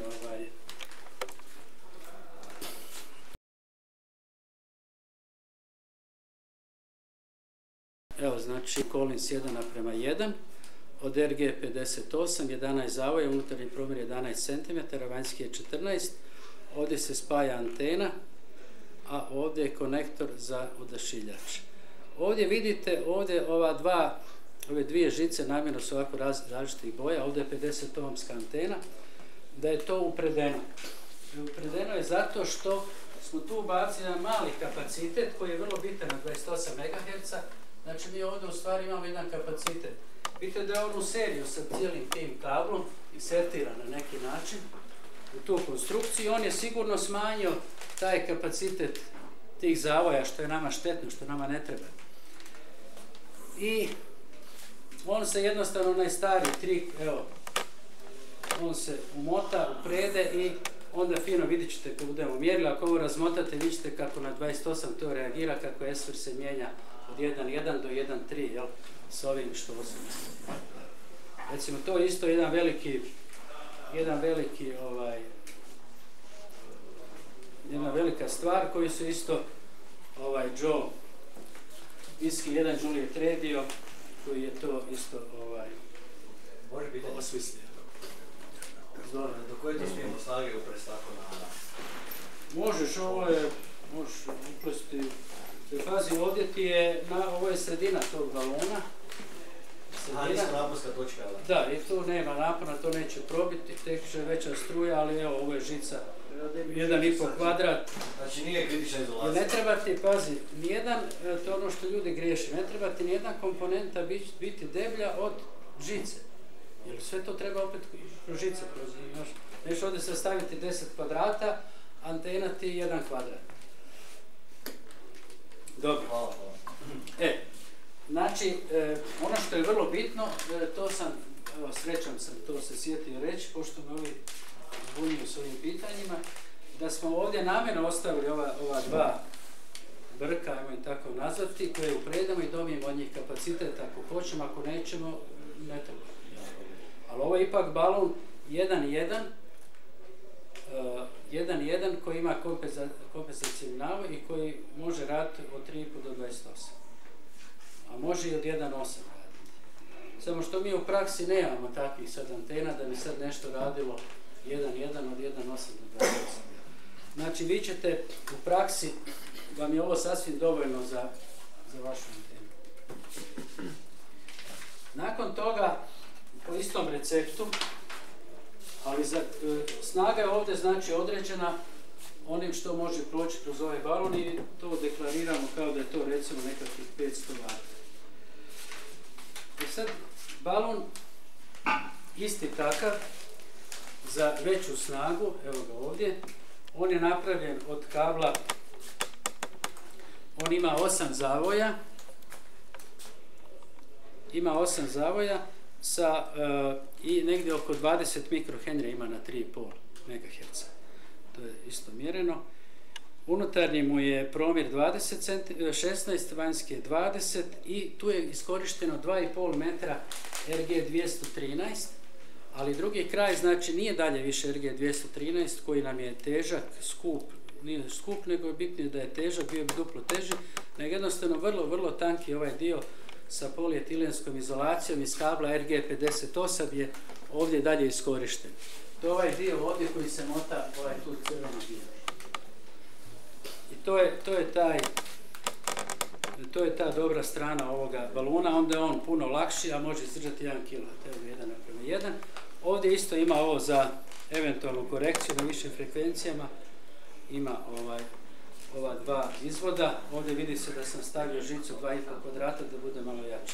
Evo, znači, Collins 1:1, od RG58, 11 zavoja, unutarnji promjer 11 cm, vanjski je 14, ovdje se spaja antena, a ovdje je konektor za odašiljač. Ovdje vidite, ove dvije žice namjerno su ovako različitih boja, ovdje je 50 ohmska antena, da je to upredeno. Upredeno je zato što smo tu ubacili jedan mali kapacitet koji je vrlo bitan na 28 MHz. Znači, mi ovdje u stvari imamo jedan kapacitet. Vidite da je on u seriju sa cijelim tim kablom insertiran na neki način u tu konstrukciju. On je sigurno smanjio taj kapacitet tih zavoja, što je nama štetno, što nama ne treba. I on se jednostavno, onaj stari trik, evo, on se umota, uprede i onda fino vidjet ćete kad budemo mjerili. Ako ovo razmotate, vidjet ćete kako na 28 to reagira, kako esfer se mijenja od 1.1 do 1.3, jel, s ovim što osim. Recimo, to je isto jedna velika stvar koju su isto Joe Iski, jedan Juliet Radio, koji je to isto osmislio. Do koje to smijemo snage upresti tako na... Možeš, možeš upresti. Pazi, ovdje ti je, ovo je sredina tog balona, sredina. A, niska naponska točka, da? Da, i tu nema napona, to neće probiti, teče veća struja, ali evo, ovo je žica 1,5 kvadrat. Znači nije kritična izolacija. Ne treba ti, pazi, nijedan, to je ono što ljudi griješi, ne treba ti nijedna komponenta biti deblja od žice. Jer sve to treba opet kroz žice proći. Neš ovdje se staviti 10 kvadrata, antena ti 1 kvadrat. Dobro. Znači, ono što je vrlo bitno, to sam, evo, srećan sam to se sjetio reći, pošto me ovi zbunjuju s ovim pitanjima, da smo ovdje namjerno ostavili ova dva brka, ajmo i tako nazvati, koje upredamo i dobijemo od njih kapacitet ako hoćemo, ako nećemo, ne treba. Ali ovo je ipak balon 1.1 koji ima kompenzacijnu navu i koji može raditi od 3,5 do 28. A može i od 1.8 raditi. Samo što mi u praksi nemamo takvih sad antena da bi sad nešto radilo 1.1 od 1.8 do 28. Znači vi ćete u praksi, vam je ovo sasvim dovoljno za vašu antenu. Nakon toga, po istom receptu, ali snaga je ovdje znači određena onim što može proći kroz ovaj balon i to deklariramo kao da je to recimo nekakvih 500 W. I sad balon isti takav za veću snagu, evo ga ovdje, on je napravljen od kabla, on ima 8 zavoja, sa i negdje oko 20 mikrohenrija ima na 3,5 MHz. To je isto mjereno. Unutarnji mu je promjer 16, vanjski je 20 i tu je iskorišteno 2,5 metra RG213, ali drugi kraj znači nije dalje više RG213 koji nam je težak, skup, nije skup nego je bitnije da je težak, bio bi duplo teži, nego jednostavno vrlo tanki ovaj dio sa polijetilenskom izolacijom iz kabla RG58 je ovdje dalje iskorišten. To je ovaj dio ovdje koji se mota, ovaj tu crveni dio. I to je ta dobra strana ovoga baluna, onda je on puno lakši, a može izdržati 1 kW, evo 1:1. Ovdje isto ima ovo za eventualnu korekciju na višim frekvencijama, ima ova dva izvoda. Ovdje vidi se da sam stavio žicu 2,5 kvadrata da bude malo jače.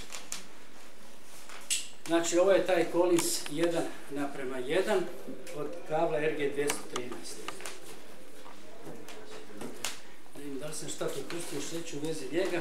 Znači ovo je taj Collins 1:1 od kabla RG213. Da li sam šta propustio šeću u vezi njega?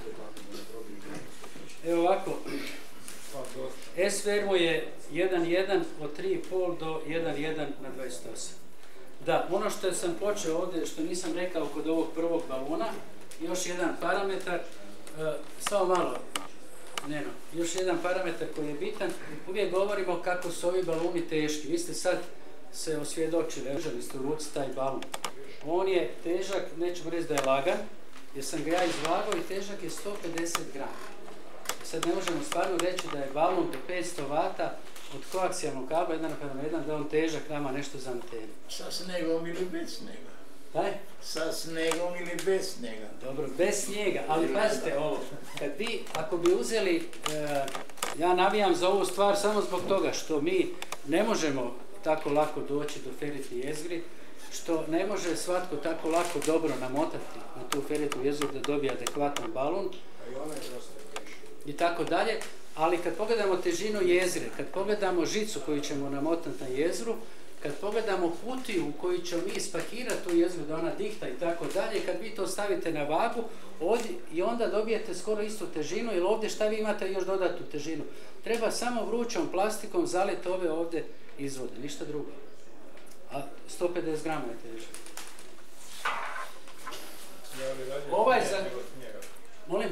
Evo ovako, SVR mu je 1.1 od 3,5 do 1.1/28. Da, ono što sam počeo ovdje, što nisam rekao kod ovog prvog balona, još jedan parametar, samo malo, Neno, još jedan parametar koji je bitan, uvijek govorimo kako su ovi baloni teški. Vi ste sad se osvjedočili, držali ste u ruci taj balon. On je težak, nećemo reći da je lagan, jer sam ga ja izvagao i težak je 150 grama. Sad ne možemo stvarno reći da je balon do 500 W od koaksijalnog kabla 1:1, da je on težak nama nešto za antenu. Sa snegom ili bez snega? Daj? Sa snegom ili bez snega? Dobro, bez snijega, ali pazite ovo, kad vi, ako bi uzeli, ja navijam za ovu stvar samo zbog toga što mi ne možemo tako lako doći do feritne jezgri, što ne može svatko tako lako dobro namotati na tu feritnu jezgru da dobije adekvatan balon i tako dalje, ali kad pogledamo težinu jezgre, kad pogledamo žicu koju ćemo namotati na jezgru, kad pogledamo kutiju u koju ćemo mi ispakirati tu jezgru da ona dihta i tako dalje, kad vi to stavite na vagu i onda dobijete skoro istu težinu, jer ovdje šta vi imate još dodatnu težinu? Treba samo vrućom plastikom zaliti ove ovdje izvode, ništa drugo. A 150 grama je težak. Molim?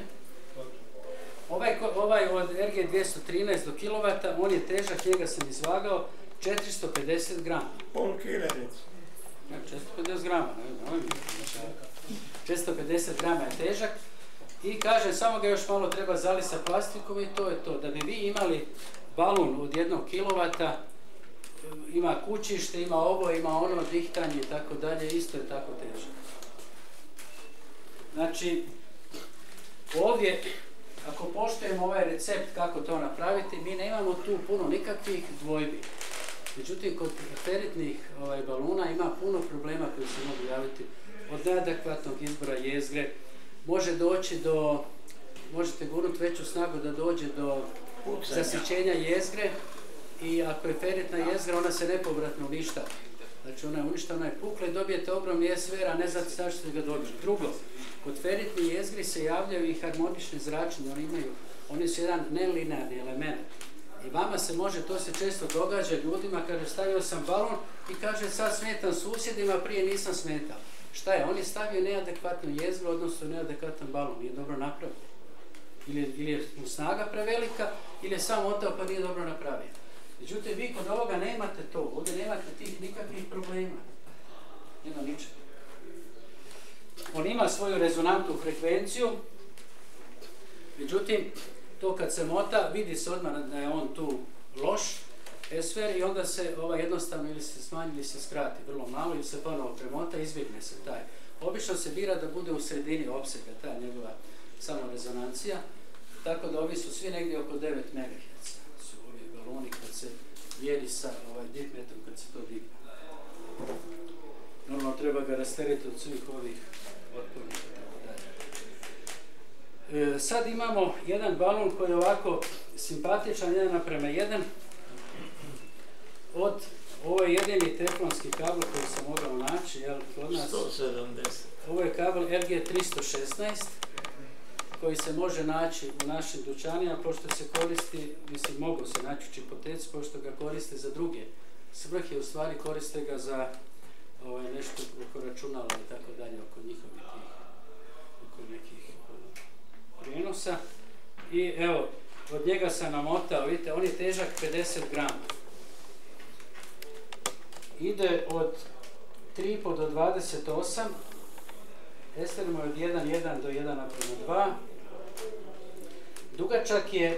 Ovaj od RG213 do kW, on je težak, njega sam izvagao 450 grama. Pol kile, reći. 450 grama, 450 grama je težak i kaže samo ga još malo treba zaliti sa plastikom i to je to. Da bi vi imali balon od 1 kW, ima kućište, ima ovo, ima ono, dihtanje i tako dalje, isto je tako težak. Znači, ovdje ako poštujemo ovaj recept kako to napraviti, mi nemamo tu puno nikakvih dvojbi. Međutim, kod feritnih baluna ima puno problema koji se mogu javiti. Od neadekvatnog izbora jezgre, može doći do, možete gurnuti veću snagu da dođe do zasićenja jezgre i ako je feritna jezgra, ona se nepovratno uništava. Znači ona je uništava, ona je pukla i dobijete ogromni SVR, a ne zato što ćete ga dobiti. Drugo, kod feritnih jezgri se javljaju i harmonične zračenje, oni su jedan nelinearni element. I vama se može, to se često događa ljudima, kaže stavio sam balon i kaže sad smetam susjedima, prije nisam smetao. Šta je? On je stavio neadekvatnu jezgru, odnosno neadekvatan balon, nije dobro napravio. Ili je mu snaga prevelika, ili je samo otao pa nije dobro napravio. Međutim, vi kod ovoga nemate to, ovdje nemate tih nikakvih problema. Nema ničega. On ima svoju rezonantnu frekvenciju, međutim, to kad se mota, vidi se odmah da je on tu loš SVR i onda se jednostavno ili se smanji ili se skrati vrlo malo ili se ponovo premota, izbjegne se taj. Obično se bira da bude u sredini opsega, ta njegova samorezonancija, tako da ovi su svi negdje oko 9 MHz. Su ovi baloni kad se mjeri sa dimetrom, kad se to digne. Normalno treba ga rasteriti od svih ovih otpornika. Sad imamo jedan balon koji je ovako simpatičan, 1:1. Ovo je jedini teflonski kabel koji sam mogao naći, jel, kod nas. 170. Ovo je kabel RG316 koji se može naći u našim dućanima, pošto se koristi, mislim, mogu se naći u Čipoteci, pošto ga koriste za druge svrhe, u stvari koriste ga za nešto oko računala i tako dalje, oko njihovih oko nekih prijenosa. I evo, od njega sam namotao, vidite, on je težak 50 grama. Ide od 3,5 do 28, esterimo je od 1,1 do 1:2. Dugačak je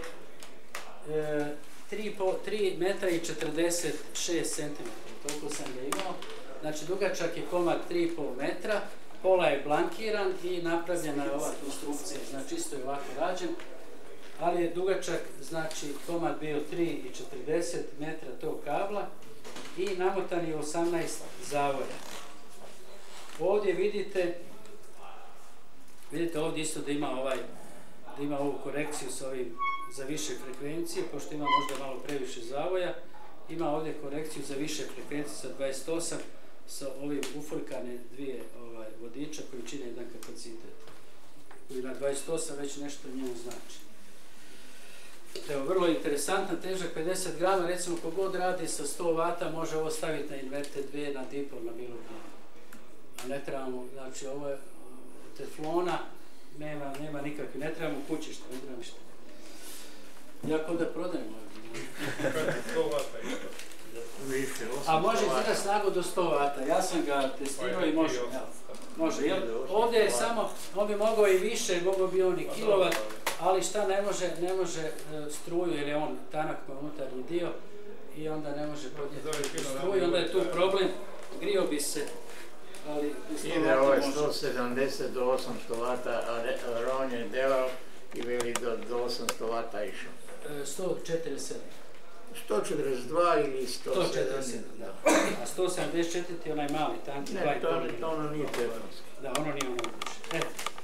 3 metra i 46 cm, toliko sam ga imao. Znači dugačak je komad 3,5 metra, pola je blankiran i napravljena je ova konstrukcija, znači isto je ovako rađen, ali je dugačak, znači komad bio 3,40 metra tog kabla i namotan je 18 zavoja. Ovdje vidite ovdje isto da ima ovu korekciju s ovim za više frekvencije, pošto ima možda malo previše zavoja, ima ovdje korekciju za više frekvencije sa 28 sa ovim ufojkane dvije vodiča koji čine jedan kapacitet. Koji na 28 već nešto njemu znači. Evo, vrlo interesantna, težak 50 grama, recimo kogod radi sa 100 W može ovo staviti na inverter 2, na dipol, na bilo gdje. A ne trebamo, znači ovo je teflona, nema nikakve, ne trebamo kućište, ne trebamo ništa. Ja kod da prodajem ovdje. A može izgledati snagu do 100 W, ja sam ga testirao i može. Može, jel? Ovdje je samo, on bi mogao i više, mogao bi on i kilovat, ali šta ne može struju jer je on tanak na unutarnji dio i onda ne može podnijeti struju, onda je tu problem, grio bi se, ali ide ovo je 170 do 800 W, a Ron je delao i veli do 800 W išao. 147. 142 ili 147, da. A 174 je onaj mali, tanki, 2,5. Ne, to ono nije teflonski. Da, ono nije ono uče.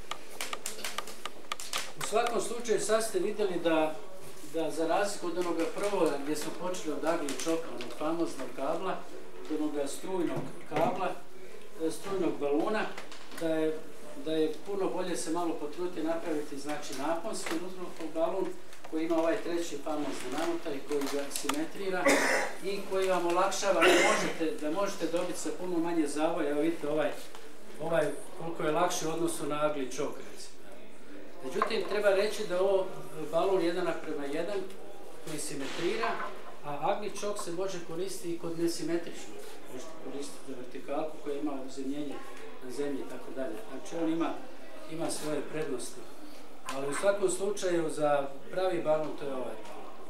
U svakom slučaju sad ste vidjeli da za razliku od onoga prvoga gdje smo počeli od Ugly Choka, onog famoznog kabla, od onoga strujnog kabla, strujnog baluna, da je puno bolje se malo potruditi napraviti, znači naponski balun koji ima ovaj treći famozni namotaj koji ga simetrira i koji vam olakšava da možete dobiti sa puno manje zavoja. Evo vidite ovaj koliko je lakši u odnosu na Ugly Choke. Međutim, treba reći da je ovo balon 1:1 koji simetrira, a Ugly Choke se može koristiti i kod nesimetričnog. Možete koristiti za vertikalku koja ima uzemljenje na zemlji i tako dalje. Znači on ima svoje prednosti. Ali u svakom slučaju za pravi balon to je ovaj.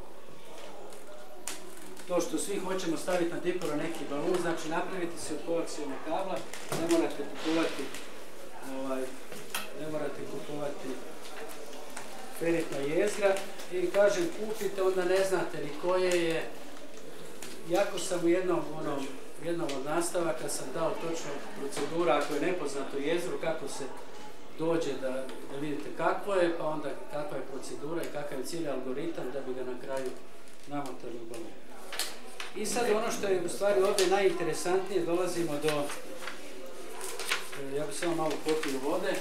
To što svi hoćemo staviti na dipora neki balon, znači napraviti se od koaksijalnog kabla, ne morate kupovati feritna jezgra i kažem kupite, onda ne znate ni koje je. Jako sam u jednom od nastavaka sam dao točno procedura, ako je nepoznato jezgro, kako se dođe da vidite kakvo je, pa onda kakva je procedura i kakav je cijeli algoritam da bi ga na kraju namotali u balon. I sad ono što je u stvari ovdje najinteresantnije, dolazimo do, ja bih samo malo popio vode,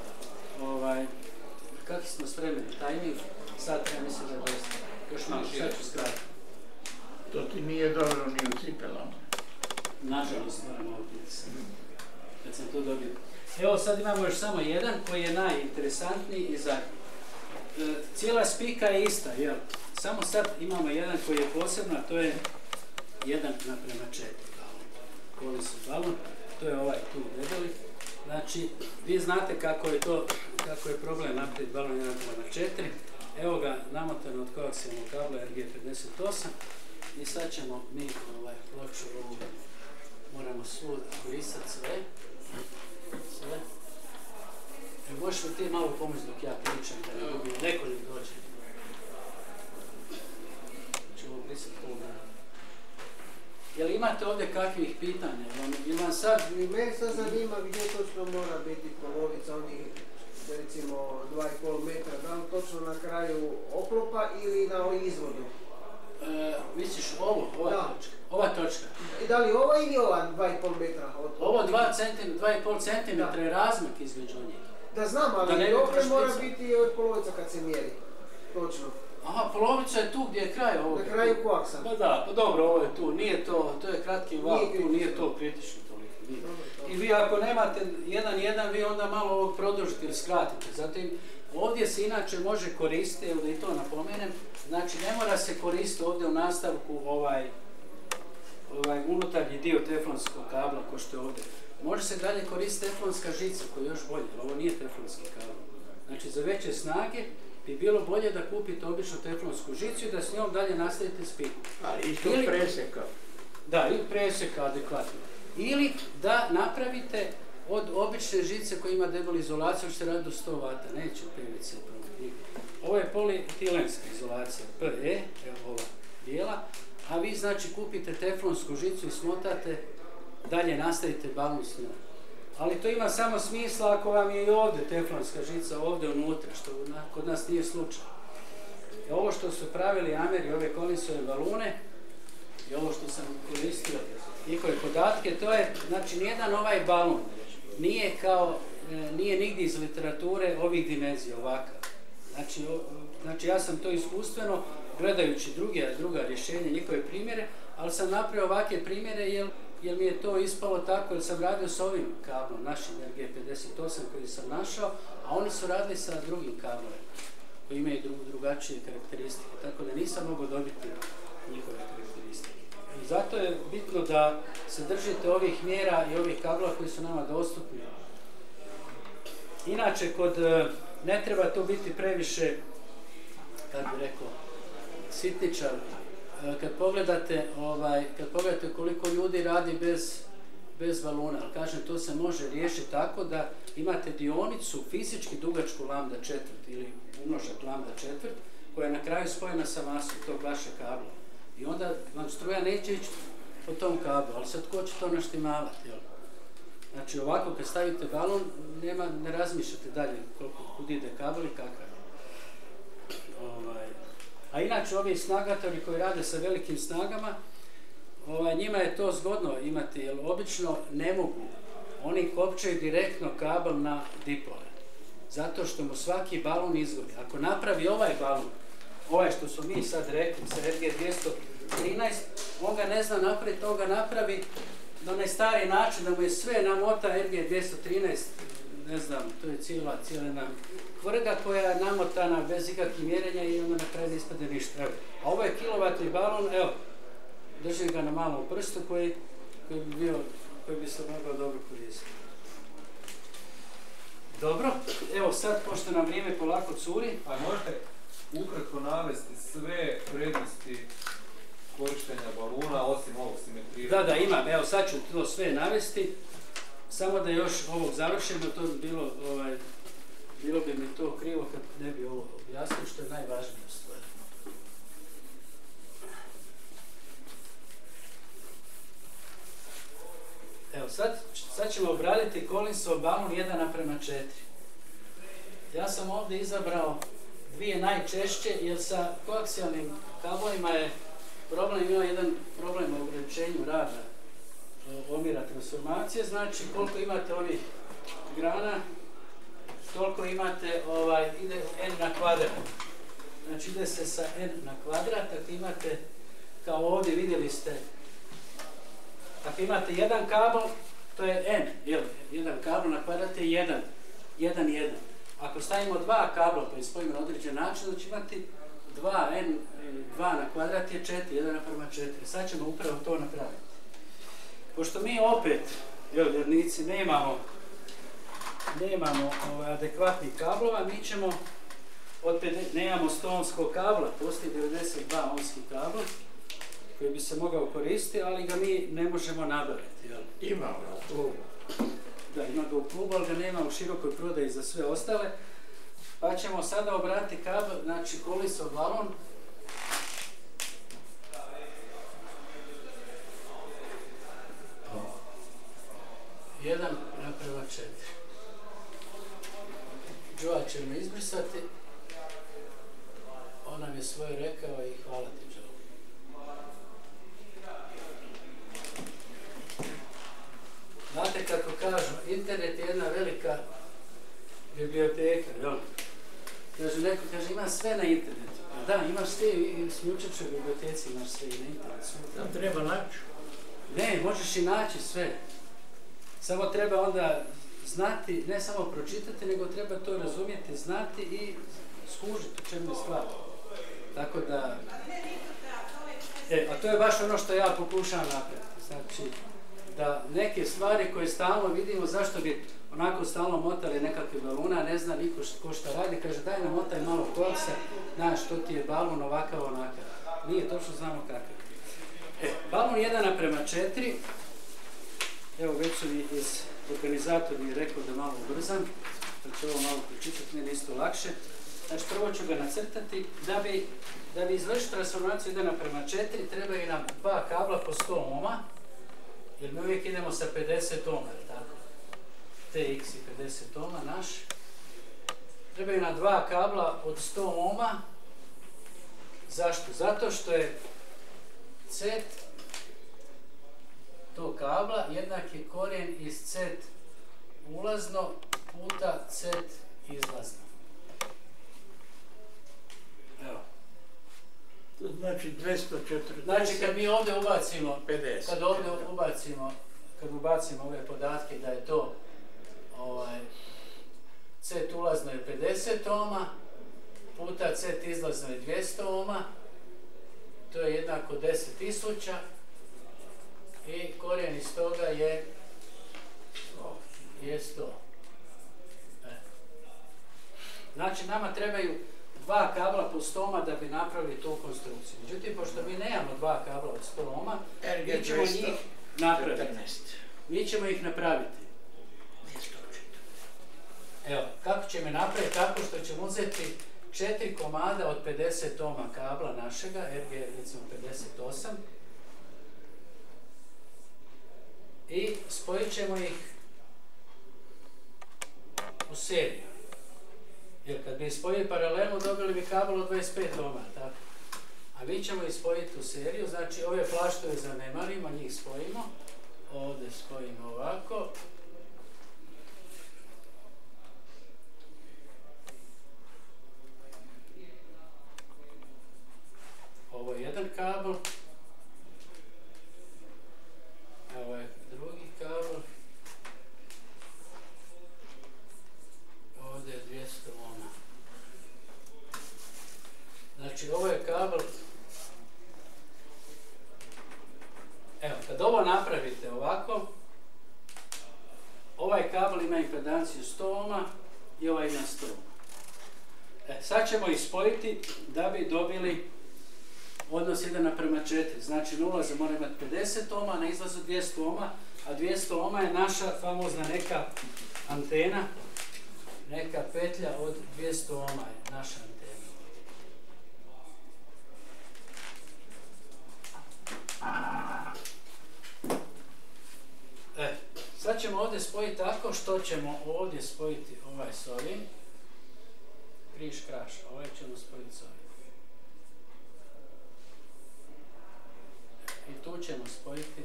kakvi smo spremni, tajming, sad ja mislim da je dosta, još malo, sad ću skratiti. To ti nije dobro ni u cipelama. Nažalost moram ovo pritisati, kad sam to dobio. Evo sad imamo još samo jedan koji je najinteresantniji i zadnji. Cijela spika je ista, jel? Samo sad imamo jedan koji je posebno, a to je 1:4 balon. Kolisni balon, to je ovaj tu debeli. Znači, vi znate kako je problem napraviti balon 1:4. Evo ga namotano od koaksijalnog kabla RG58 i sad ćemo mi ploču ovu, moramo svu brisati sve. Možeš li ti malo pomoći dok ja pričam, da ne dobim nekoliko dođe. Ćemo brisati ovoga. Jel imate ovdje kakvih pitanja? Imam sad... Meni sad zanima gdje točno mora biti polovica onih, recimo 2,5 metra, da li točno na kraju oklopa ili na izvodu? Misliš ova točka? I da li ova ili ova 2,5 metra? Ovo 2,5 cm je razmak između njih. Da znam, ali ovdje mora biti polovica kad se mjeri. Točno. Aha, polovica je tu gdje je kraj ovoga. Na kraju koaksa. Pa da, pa dobro, ovo je tu, nije to je kratki val, tu nije to kritično toliko. I vi ako nemate 1:1, vi onda malo ovog produžite ili skratite. Zatim, ovdje se inače može koristiti, evo da i to napomenem, znači ne mora se koristiti ovdje u nastavku ovaj unutarnji dio teflonskog kabla ko što je ovdje. Može se dalje koristiti teflonska žica koja je još bolje, ovo nije teflonski kabel. Znači za veće snage bi bilo bolje da kupite običnu teflonsku žicu i da s njom dalje nastavite spiku. Ali isto preseka. Da, ili preseka adekvatno. Ili da napravite od obične žice koja ima debelu izolaciju, što se radi do 100 W, neće PVC promet. Ovo je polietilenska izolacija, PE, evo ova bijela, a vi znači kupite teflonsku žicu i smotate, dalje nastavite balon s njom. Ali to ima samo smisla ako vam je i ovdje teflonska žica, ovdje unutra, što kod nas nije slučaj. Ovo što su pravili Ameri, ove Collinsove balune, i ovo što sam koristio njihove podatke, to je, znači, nijedan ovaj balon nije nigdje iz literature ovih dimenzija ovakav. Znači ja sam to iskustveno, gledajući druga rješenja, njihove primjere, ali sam napravio ovakve primjere jer mi je to ispalo tako, jer sam radio s ovim kablom, našim RG58 koji sam našao, a oni su radili sa drugim kablom koji imaju drugačije karakteristike, tako da nisam mogao dobiti njihove karakteristike. I zato je bitno da se držite ovih mjera i ovih kablova koji su nama dostupni. Inače, ne treba to biti previše, kako bi rekao, sitničar. Kad pogledate koliko ljudi radi bez baluna, ali kažem, to se može riješiti tako da imate dionicu fizički dugačku lambda četvrt ili umnožak lambda četvrt koja je na kraju spojena sa masom tog vašeg kabla. I onda vam struja neće ići po tom kablu, ali sad ko će to naštimavati, jel? Znači ovako kad stavite balon, ne razmišljate dalje kud ide kabel i kakav. A inače ovi snagatori koji rade sa velikim snagama, njima je to zgodno imati, jer obično ne mogu. Oni kopčaju direktno kabel na dipole, zato što mu svaki balon izgori. Ako napravi ovaj balon, ovaj što su mi sad rekli sa RG213, on ga ne zna napraviti, on ga napravi na onaj stari način da mu je sve namota RG213, ne znam, to je cijela jedna kvrga koja je namotana bez ikakvih mjerenja i onda na kraju ne ispade ništa. Evo. A ovo je kilovatni balon, evo, držim ga na malom prstu koji bi se mogao dobro koristiti. Dobro, evo sad, pošto nam vrijeme polako curi. A možete ukratko navesti sve prednosti korištenja baluna, osim ovog simetrira? Da, imam. Evo, sad ću to sve navesti. Samo da još ovog završimo, to bi bilo bilo bi mi to krivo kad ne bi ovo objasnio, što je najvažnije u stvari. Evo, sad ćemo obraditi Collinsov balon 1:4. Ja sam ovdje izabrao dvije najčešće, jer sa koaksijalnim kablovima je problem, ima jedan problem u ograničenju rada omjera transformacije, znači koliko imate onih grana, toliko imate, ide n na kvadrat. Znači ide se sa n na kvadrat, ako imate, kao ovdje vidjeli ste, ako imate jedan kabel, to je n, jel? Jedan kabel na kvadrat je 1. Ako stavimo dva kabla pa ispojimo na određen način, znači imati 2n, 2 na kvadrat je 4, 1:4. Sad ćemo upravo to napraviti. Pošto mi opet, vjernici, nemamo adekvatnih kablova, mi ćemo, nemamo 100 ohmskog kabla, postoji 92 ohmski kabel koji bi se mogao koristiti, ali ga mi ne možemo nabaviti. Imamo u klubu. Da, ima ga u klubu, ali ga nema u širokoj prodaji za sve ostale. Pa ćemo sada obratiti kabel, znači Collinsov balon. Jedan naprema 4. Joa će me izbrisati. On nam je svoje rekao i hvala ti, Joa. Znate kako kažu, internet je jedna velika biblioteka, jel? Kaže, neko kaže, ima sve na internetu. Da, imaš sve i smjučačoj biblioteci, imaš sve i na internetu. Tam treba naći. Ne, možeš i naći sve. Samo treba onda znati, ne samo pročitati, nego treba to razumjeti, znati i skužiti u čemu je stvar. Tako da... a to je baš ono što ja pokušavam napraviti. Znači, da neke stvari koje stalno vidimo, zašto bi onako stalno motali nekakve baluna, ne zna niko ko šta radi, kaže daj nam motaj malo koksa, znaš što ti je balon ovakav onakav. Nije, točno znamo kakav. Balon 1:4, evo već su mi iz organizator mi je rekao da malo ubrzam, da ću ovo malo pročitati, meni isto lakše. Znači prvo ću ga nacrtati, da bi izvršiti transformaciju 1:4 trebaju nam dva kabla po 100 ohma, jer mi uvijek idemo sa 50 ohma, tako? TX i 50 ohma naš. Trebaju nam dva kabla od 100 ohma. Zašto? Zato što je cet tog kabla jednak je korijen iz cet ulazno puta cet izlazno. Evo. To znači 240. Znači kad mi ovdje ubacimo 50. Kad ubacimo ove podatke da je to cet ulazno je 50 ohma puta cet izlazno je 200 ohma, to je jednako 10.000 i korijen iz toga je 100. Znači nama trebaju dva kabla po 100 ohma da bi napravili tu konstrukciju. Međutim, pošto mi nemamo dva kabla od 100 ohma, mi ćemo njih napraviti. Mi ćemo ih napraviti. Evo, kako ćemo napraviti? Tako što ćemo uzeti 4 komada od 50 ohma kabla našega, RG recimo 58, i spojit ćemo ih u seriju. Jer kad bi ih spojili paralelno, dobili bi kabel od 25 ohma, tako? A mi ćemo ih spojiti u seriju, znači ove flaštove zanemarimo, njih spojimo. Ovdje spojimo ovako. Ovo je jedan kabel. Ovo je drugi kabel. Ovdje je 200 ohma. Znači ovo je kabel. Evo, kad ovo napravite ovako, ovaj kabel ima impedanciju 100 ohma i ovaj ima 100 ohma. Sad ćemo ih spojiti da bi dobili odnos 1:4. Znači na ulazu mora imati 50 ohma, na izlazu 200 ohma, a 200 ohma je naša famozna neka antena neka petlja od 200 ohma je naša antena. Sad ćemo ovdje spojiti tako što ćemo ovdje spojiti ovaj s ovim. Križ kraš, ovaj ćemo spojiti s ovim. I tu ćemo spojiti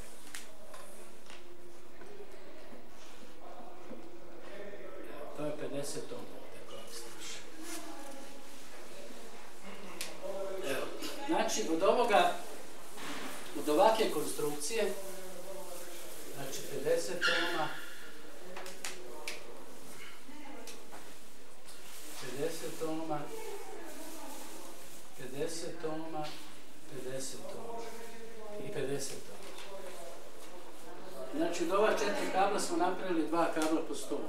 to je 50 ohma. Evo, znači od ovakve konstrukcije, znači 50 ohma, 50 ohma, 50 ohma, 50 ohma i 50 ohma. Znači od ova 4 kabla smo napravili 2 kabla po 100 ohma.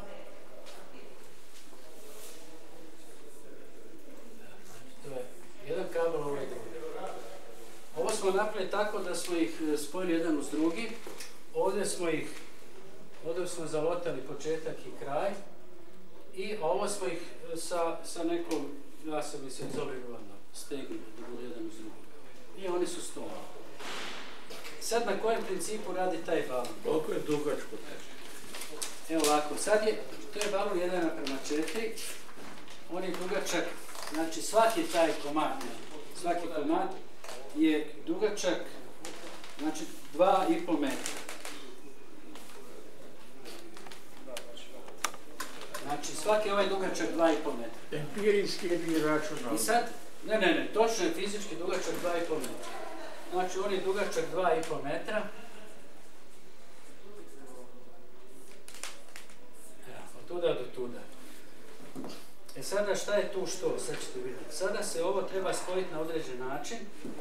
To je jedan kabel, ovo je drugi. Ovo smo napravili tako da smo ih spojili jedan uz drugi. Ovdje smo zalotali početak i kraj i ovo smo ih sa nekom, ja sam ih se izolirano stegnuli da budu jedan uz drugi. I oni su 100 ohma. Sad na kojem principu radi taj balon? Koliko je dugačko? Evo ovako, sad je, to je balon 1:4, on je dugačak, znači svaki taj komad je dugačak, znači 2,5 metra. Znači svaki ovaj dugačak 2,5 metra. Empirijski je bi računao. I sad, ne, točno je fizički dugačak 2,5 metra. Znači on je dugačak 2,5 metra. Evo, od tuda do tuda. E sada šta je tu što? Sad ćete vidjeti. Sada se ovo treba spojiti na određen način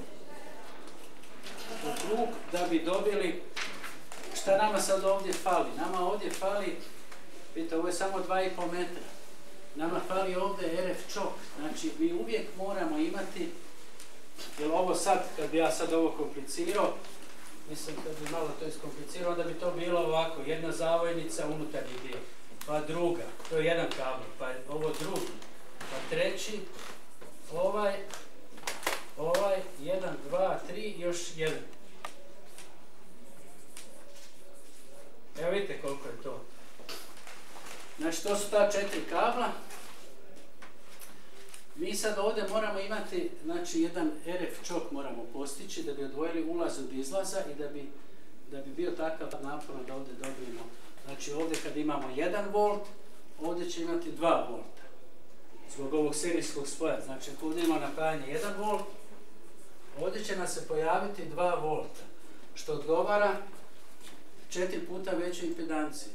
u krug da bi dobili šta nama sad ovdje fali. Nama ovdje fali, vidite, ovo je samo 2,5 metra. Nama fali ovdje RF čok. Znači mi uvijek moramo imati, jer ovo sad, kad bi ja sad ovo komplicirao, mislim kad bi malo to iskomplicirao, onda bi to bilo ovako, jedna zavojnica unutarnji dio, pa druga, to je jedan kabel, pa ovo drugi, pa treći, ovaj, 1, 2, 3, još jedan. Evo vidite koliko je to. Znači to su ta 4 kabla. Mi sad ovdje moramo imati, znači jedan RF čok moramo postići da bi odvojili ulaz od izlaza i da bi bio takav napon da ovdje dobijemo. Znači ovdje kad imamo 1 volt, ovdje će imati 2 volta. Zbog ovog serijskog spoja. Znači ako ovdje imamo napajanje 1 volt, ovdje će nam se pojaviti 2 volta. Što odgovara 4 puta većoj impedanciji.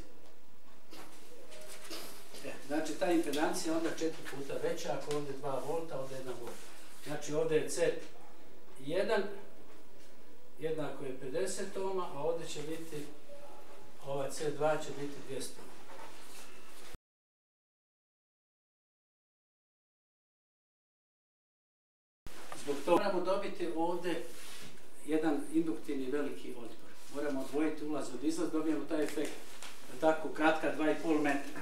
Znači ta impedancija je onda 4 puta veća, ako ovdje 2 volta, ovdje 1 volt. Znači ovdje je C1 jednako je 50 ohma, a ovdje će biti, ova C2 će biti 200 ohma. Zbog toga moramo dobiti ovdje jedan induktivni veliki otpor. Moramo odvojiti ulaz od izlaz, dobijemo taj efekt, tako kratka 2,5 metra.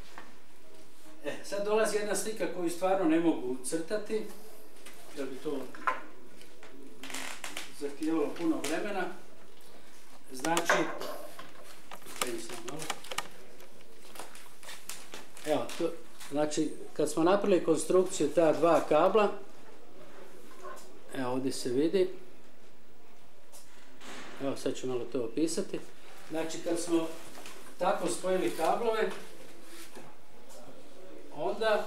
Sad dolazi jedna slika koju stvarno ne mogu crtati, jer bi to zahtijevalo puno vremena. Znači, evo, znači, kad smo napravili konstrukciju ta 2 kabla, evo ovdje se vidi, evo sad ću malo to opisati. Znači, kad smo tako spojili kablove, onda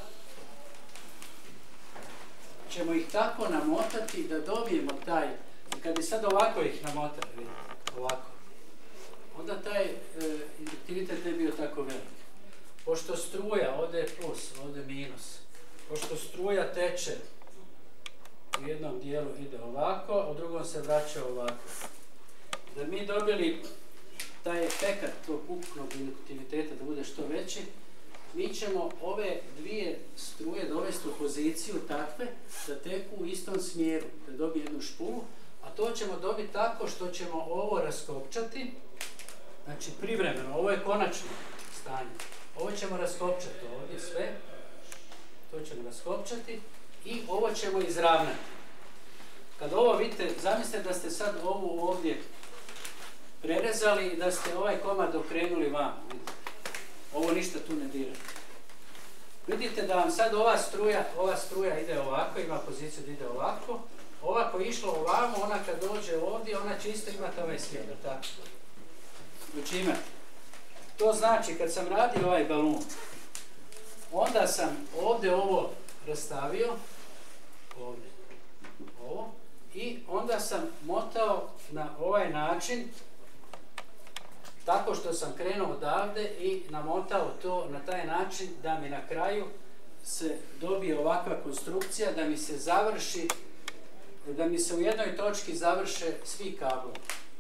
ćemo ih tako namotati da dobijemo taj, kad bi sad ovako ih namotali, vidite, ovako, onda taj induktivitet ne bio tako velik. Pošto struja, ovdje je plus, ovdje je minus, pošto struja teče, u jednom dijelu ide ovako, a u drugom se vraća ovako. Da mi dobili taj efekat tog ukupnog induktiviteta da bude što veći, mi ćemo ove dvije struje dovesti u poziciju takve da teku u istom smjeru, da dobije jednu špulu, a to ćemo dobiti tako što ćemo ovo raskopčati, znači privremeno, ovo je konačno stanje, Ovo ćemo raskopčati ovdje sve. To ćemo raskopčati i ovo ćemo izravnati. Kad ovo vidite, zamislite da ste sad ovu ovdje prerezali i da ste ovaj komad okrenuli vam. Ovo ništa tu ne dira. Vidite da vam sad ova struja ide ovako, ima poziciju da ide ovako. Ova koja je išla ovamo, ona kad dođe ovdje, ona će isto imati ovaj smjer, tako? Znači imate. To znači, kad sam radio ovaj balon, onda sam ovdje ovo rastavio, ovdje, ovo, i onda sam motao na ovaj način, tako što sam krenuo odavde i namotao to na taj način da mi na kraju se dobije ovakva konstrukcija, da mi se završi, da mi se u jednoj točki završe svi kablovi.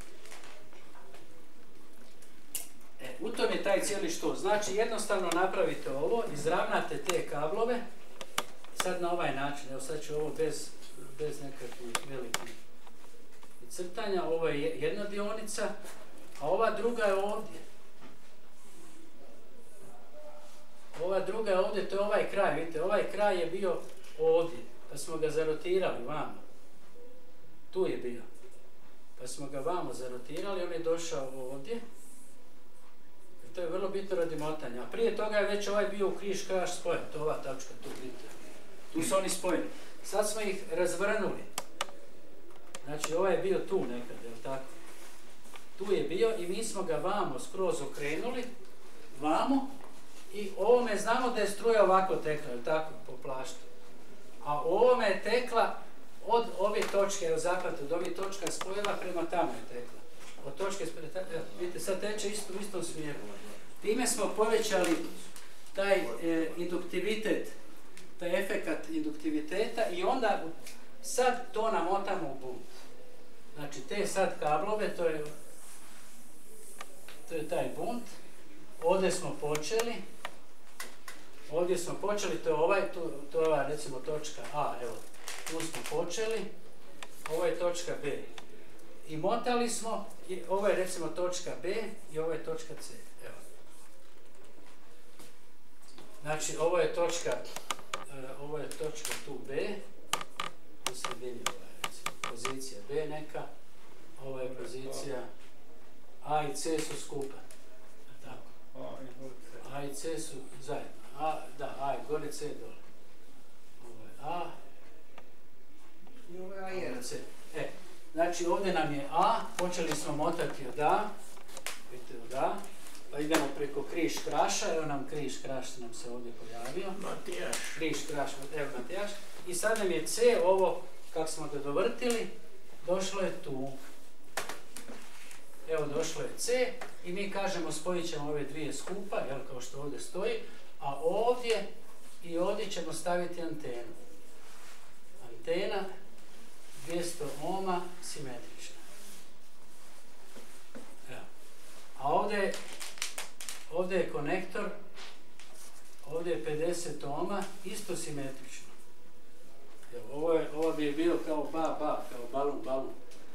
U tom je taj cijeli što. Znači jednostavno napravite ovo, izravnate te kablove, sad na ovaj način, evo sad ću ovo bez nekakvih velikih crtanja, ovo je jedna dionica, a ova druga je ovdje. Ova druga je ovdje, to je ovaj kraj, vidite, ovaj kraj je bio ovdje, pa smo ga zarotirali vamo. Tu je bio. Pa smo ga vamo zarotirali, on je došao ovdje. To je vrlo bitno radi motanja. A prije toga je već ovaj bio u križ kraš spojen, to je ova tačka, tu vidite. Tu su oni spojeni. Sad smo ih razvrnuli. Znači ovaj je bio tu nekad, je li tako? Tu je bio i mi smo ga vamo skroz okrenuli, vamo, i ovome znamo da je struja ovako tekla, je li tako, po plaštu. A ovome je tekla od ove točke, evo zapamte, od ovih točka spojila prema tamo je tekla. Od točke spojila, vidite, sad teče isto u istom smjeru. Time smo povećali taj induktivitet, taj efekat induktiviteta i onda sad to namotamo u bunt. Znači te sad kablove, to je taj bunt. Ovdje smo počeli, to je ovaj, to je ova recimo točka A, evo, tu smo počeli, ovo je točka B. I motali smo, ovo je recimo točka B i ovo je točka C, evo. Znači ovo je točka tu B, u sredini ova je recimo pozicija B neka, ovo je pozicija A i C su skupa, tako. A i C su zajedno, A je gore, C je dole. Ovo je A, i ovo je A1. C. Znači ovdje nam je A, počeli smo motati od A, vidite od A, pa idemo preko križ kraša, evo nam križ kraš nam se ovdje pojavio. Matijaš. Križ kraš, evo Matijaš. I sad nam je C, ovo, kako smo ga dovrtili, došlo je tu. Evo došlo je C i mi kažemo spojit ćemo ove dvije skupa, jel, kao što ovdje stoji, a ovdje i ovdje ćemo staviti antenu. Antena 200 ohma simetrična. Evo. A ovdje je konektor, ovdje je 50 ohma, isto simetrično. Evo, ovo bi bio kao kao balon.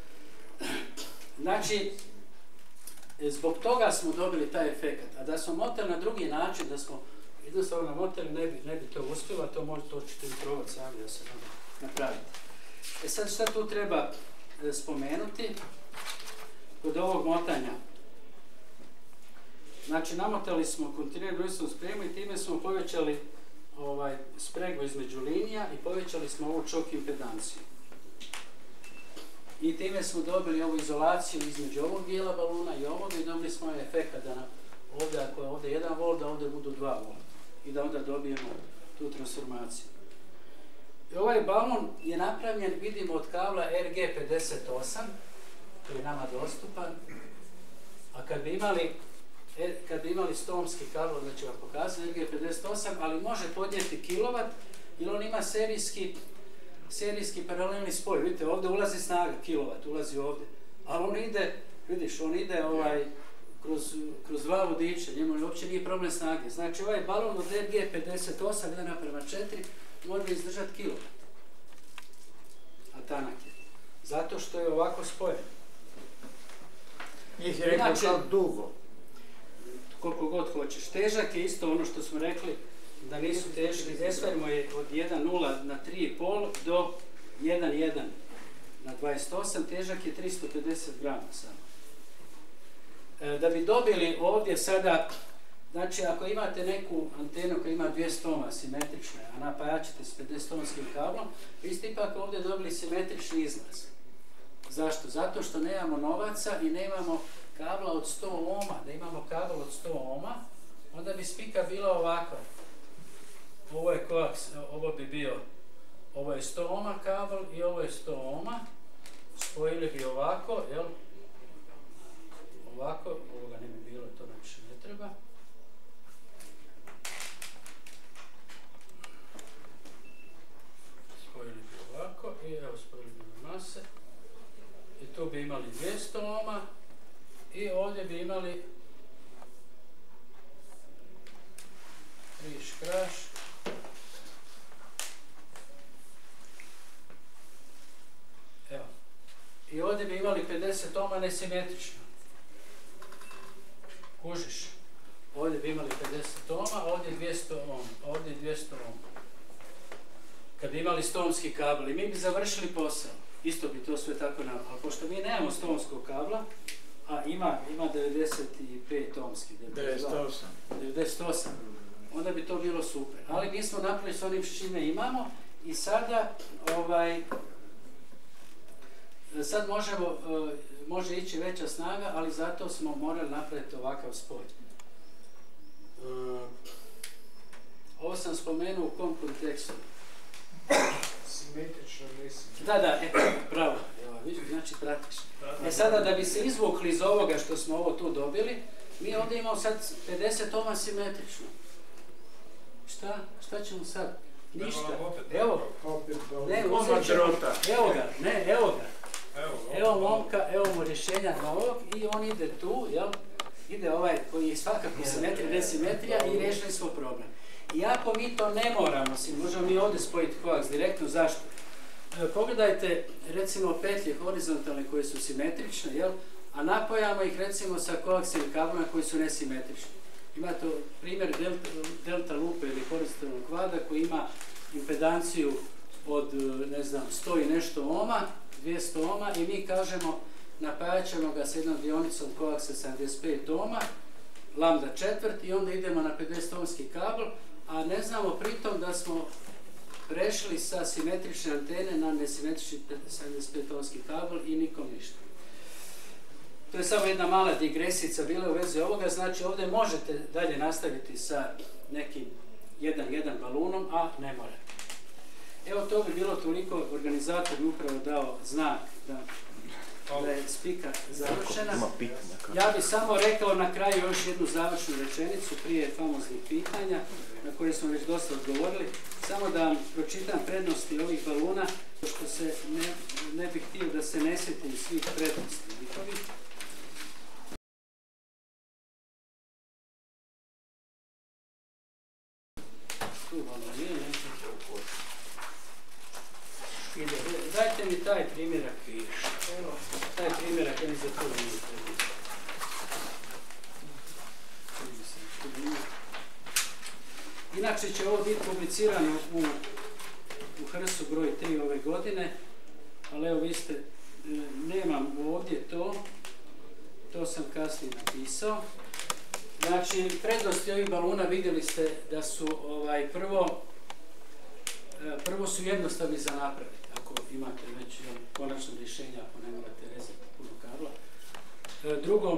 Znači, zbog toga smo dobili taj efekat. A da smo motali na drugi način, da smo jednostavno motali, ne bi to uspjelo, to ćete i probati sami da se napraviti. Sad šta tu treba spomenuti kod ovog motanja? Znači namotali smo kontinuiranu brojstvu spremu i time smo povećali spregu između linija i povećali smo ovu čok impedanciju. I time smo dobili ovu izolaciju između ovog dijela balona i ovog i dobili smo ovaj efekt da ovdje, ako je ovdje 1 volt, da ovdje budu 2 volta i da onda dobijemo tu transformaciju. I ovaj balon je napravljen, vidimo, od kabla RG58, koji je nama dostupan, a kad bi imali 100 ohmski kabel, da ću vam pokazati, RG58, ali može podnijeti kilovat, jer on ima serijski paralelni spoj. Vidite, ovdje ulazi snaga, kilovat, ulazi ovdje, ali on ide, vidiš, on ide kroz dva vodiča, njemu uopće nije problem snage. Znači ovaj balon od RG58 1:4 može izdržati kilovat, a tanak je, zato što je ovako spojen. Njih je rekao kao dugo. koliko god hoćeš. Težak je isto ono što smo rekli, da nisu teški. Esfermo je od 1,0 na 3,5 do 1,1 na 28, težak je 350 grama samo. Da bi dobili ovdje sada, znači ako imate neku antenu koja ima 200 ohma simetrične, a napajačite s 50 ohmskim kablom, vi ste ipak ovdje dobili simetrični izlaz. Zašto? Zato što nemamo novaca i nemamo kabla od 100 ohma. Da imamo kabel od 100 ohma, onda bi spika bila ovakva. Ovo je koaks, ovo bi bio, ovo je 100 ohma kabel i ovo je 100 ohma. Spojili bi ovako, jel? Ovako, ovoga ne bi bilo, to nam više ne treba. Spojili bi ovako i evo spojili bi mase. I tu bi imali 200 ohma i ovdje bi imali križ kraš. Evo. I ovdje bi imali 50 ohma nesimetrično. Kužiš? Ovdje bi imali 50 ohma, ovdje 200 ohma, ovdje 200 ohma. Kad bi imali 100 ohmski kabel i mi bi završili posao, isto bi to sve tako nam, ali pošto mi nemamo 100 ohmskog kabla, a ima 95 ohmski, 98, onda bi to bilo super. Ali mi smo napravili s onim čime imamo i sada sad može ići veća snaga, ali zato smo morali napraviti ovakav spoj. Ovo sam spomenuo u kom kontekstu? Simetrično, nesimetrično. Da, pravo. Znači pratiš. Sada da bi se izvukli iz ovoga što smo ovo tu dobili, mi ovdje imamo sad 50 ohma simetrično. Šta ćemo sad? Ništa. Evo ga. Evo momka, evo mu rješenja na ovog i on ide tu, jel? Ide ovaj koji je svakako simetrija, nesimetrija i riješili smo problem. Iako mi to ne moramo, možemo mi ovdje spojiti koaks direktno, zašto? Pogledajte recimo petlje horizontalne koje su simetrične, jel? A napojamo ih recimo sa koaksivnim kablima koji su nesimetrični. Imate primjer delta lupe ili horizontalnog kvada koji ima impedanciju od, ne znam, 100 i nešto ohma, 200 ohma i mi kažemo napajat ćemo ga s jednom dionicom koaksa 75 ohma, lambda četvrt i onda idemo na 50 ohmski kabel, a ne znamo pritom da smo prešli sa simetrične antene na nesimetrični 75 ohmski kabel i nikom ništa. To je samo jedna mala digresica bila u vezi ovoga, znači ovdje možete dalje nastaviti sa nekim 1.1 balunom, a ne morate. Evo to bi bilo toliko, organizator bi upravo dao znak da je spika završena. Ja bih samo rekao na kraju još jednu završnu rečenicu prije famoznih pitanja na koje smo već dosta odgovorili. Samo da vam pročitam prednosti ovih baluna, što se ne bih htio da se ne sjetim svih prednosti njihovih. Dajte mi taj primjerak. Taj primjerak je mi za to vidite. Inače će ovo biti publicirano u Hrsu broj 3 ove godine, ali evo vi ste, nemam ovdje to sam kasnije napisao. Znači, prednosti ovih baluna vidjeli ste da su prvo su jednostavni za napraviti, ako imate već konačno rješenje, ako ne morate rezati puno kabla. Drugo,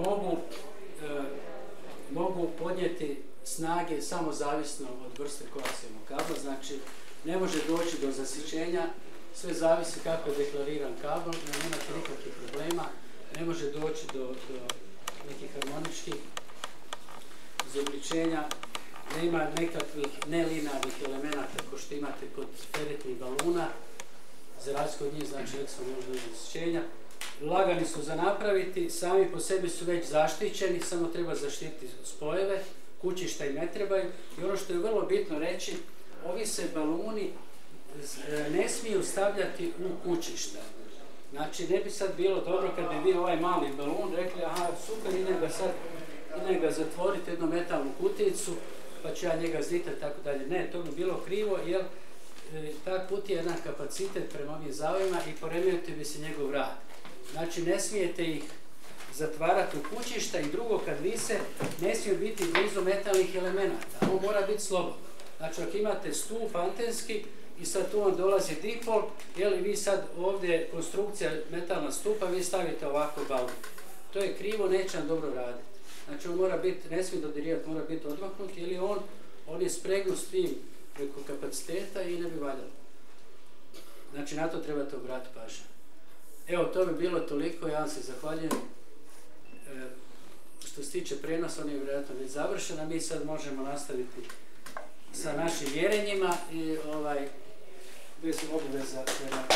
mogu podnijeti snage samo zavisno od vrste koaksivnog kabla, znači ne može doći do zasićenja, sve zavisi kako je deklariran kabel, nemate nikakvih problema, ne može doći do nekih harmoničkih izobličenja, nema nekakvih nelinearnih elemenata kao što imate kod feretnih baluna, za razliku od njih, znači već sam možda zasićenja. Lagani su za napraviti, sami po sebi su već zaštićeni, samo treba zaštititi spojeve, kućišta im ne trebaju. I ono što je vrlo bitno reći, ovi se baluni ne smiju stavljati u kućišta. Znači ne bi sad bilo dobro kad bi vi ovaj mali balun rekli, aha super, idem ga sad ili ga zatvoriti jednu metalnu kutijicu, pa ću ja njega zitati, tako dalje. Ne, to bi bilo krivo, jer ta kutija je jedan kapacitet prema ovim zavojima i poremetio bi se njegov rad. Znači, ne smijete ih zatvarati u kućišta i drugo, kad vise, ne smije biti blizu metalnih elemenata. Ovo mora biti slobodno. Znači, ako imate stup antenski i sad tu vam dolazi dipol, jel vi sad ovdje konstrukcija metalna stupa, vi stavite ovako balon. To je krivo, neće vam dobro raditi. Znači, on mora biti, ne smije dodirivati, mora biti odmaknut, ili on je spregnut s tim preko kapaciteta i ne bi valjalo. Znači, na to trebate obratiti pažnju. Evo, to bi bilo toliko, ja vam se zahvaljujem. Što se tiče prenosa, on je vjerojatno već završen, a mi sad možemo nastaviti sa našim mjerenjima i bez obveza.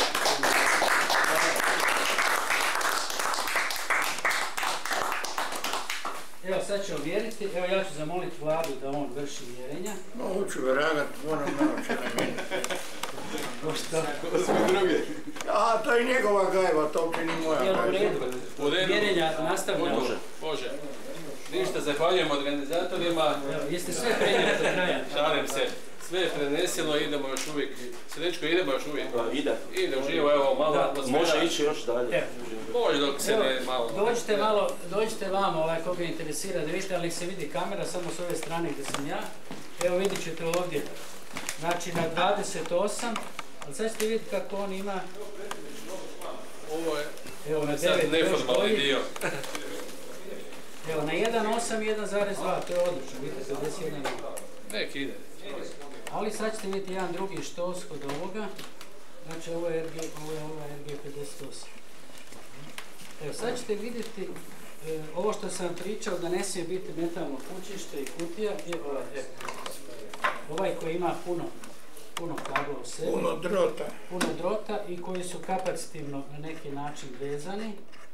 Evo, sad ćemo mjeriti. Evo, ja ću zamoliti Vladu da on vrši mjerenja. Hoću vragat, moram naučiti na mene. Pošto? A, to je njegova gajba, to uopće nije moja gajba. U redu. Mjerenja nastavljamo. Može. Ništa, zahvaljujem organizatorima. Evo, jeste sve prenijeli do kraja? Šalim se. Sve je preneseno, idemo još uvijek. Srećko, idemo još uvijek. Ide uživo, evo, malo atmosfera. Može ići još dalje. Može dok se ne malo. Dođite vamo, koga interesira da vidite, ali se vidi kamera samo s ove strane gdje sam ja. Evo, vidit ćete ovdje. Znači, na 28, ali sad ćete vidjeti kako on ima. Ovo je evo, na 9, sad neformalni dio. Evo, na 1.8 i 1.2, to je odlično, vidite, 51. Nek ide. Ali sad ćete vidjeti jedan drugi štos kod ovoga. Znači, ovo je RG58. Evo, sad ćete vidjeti ovo što sam pričao da ne smije biti metalno kućište i kutija je ovaj koji ima puno kablova u sebi. Puno drota i koji su kapacitivno na neki način vezani.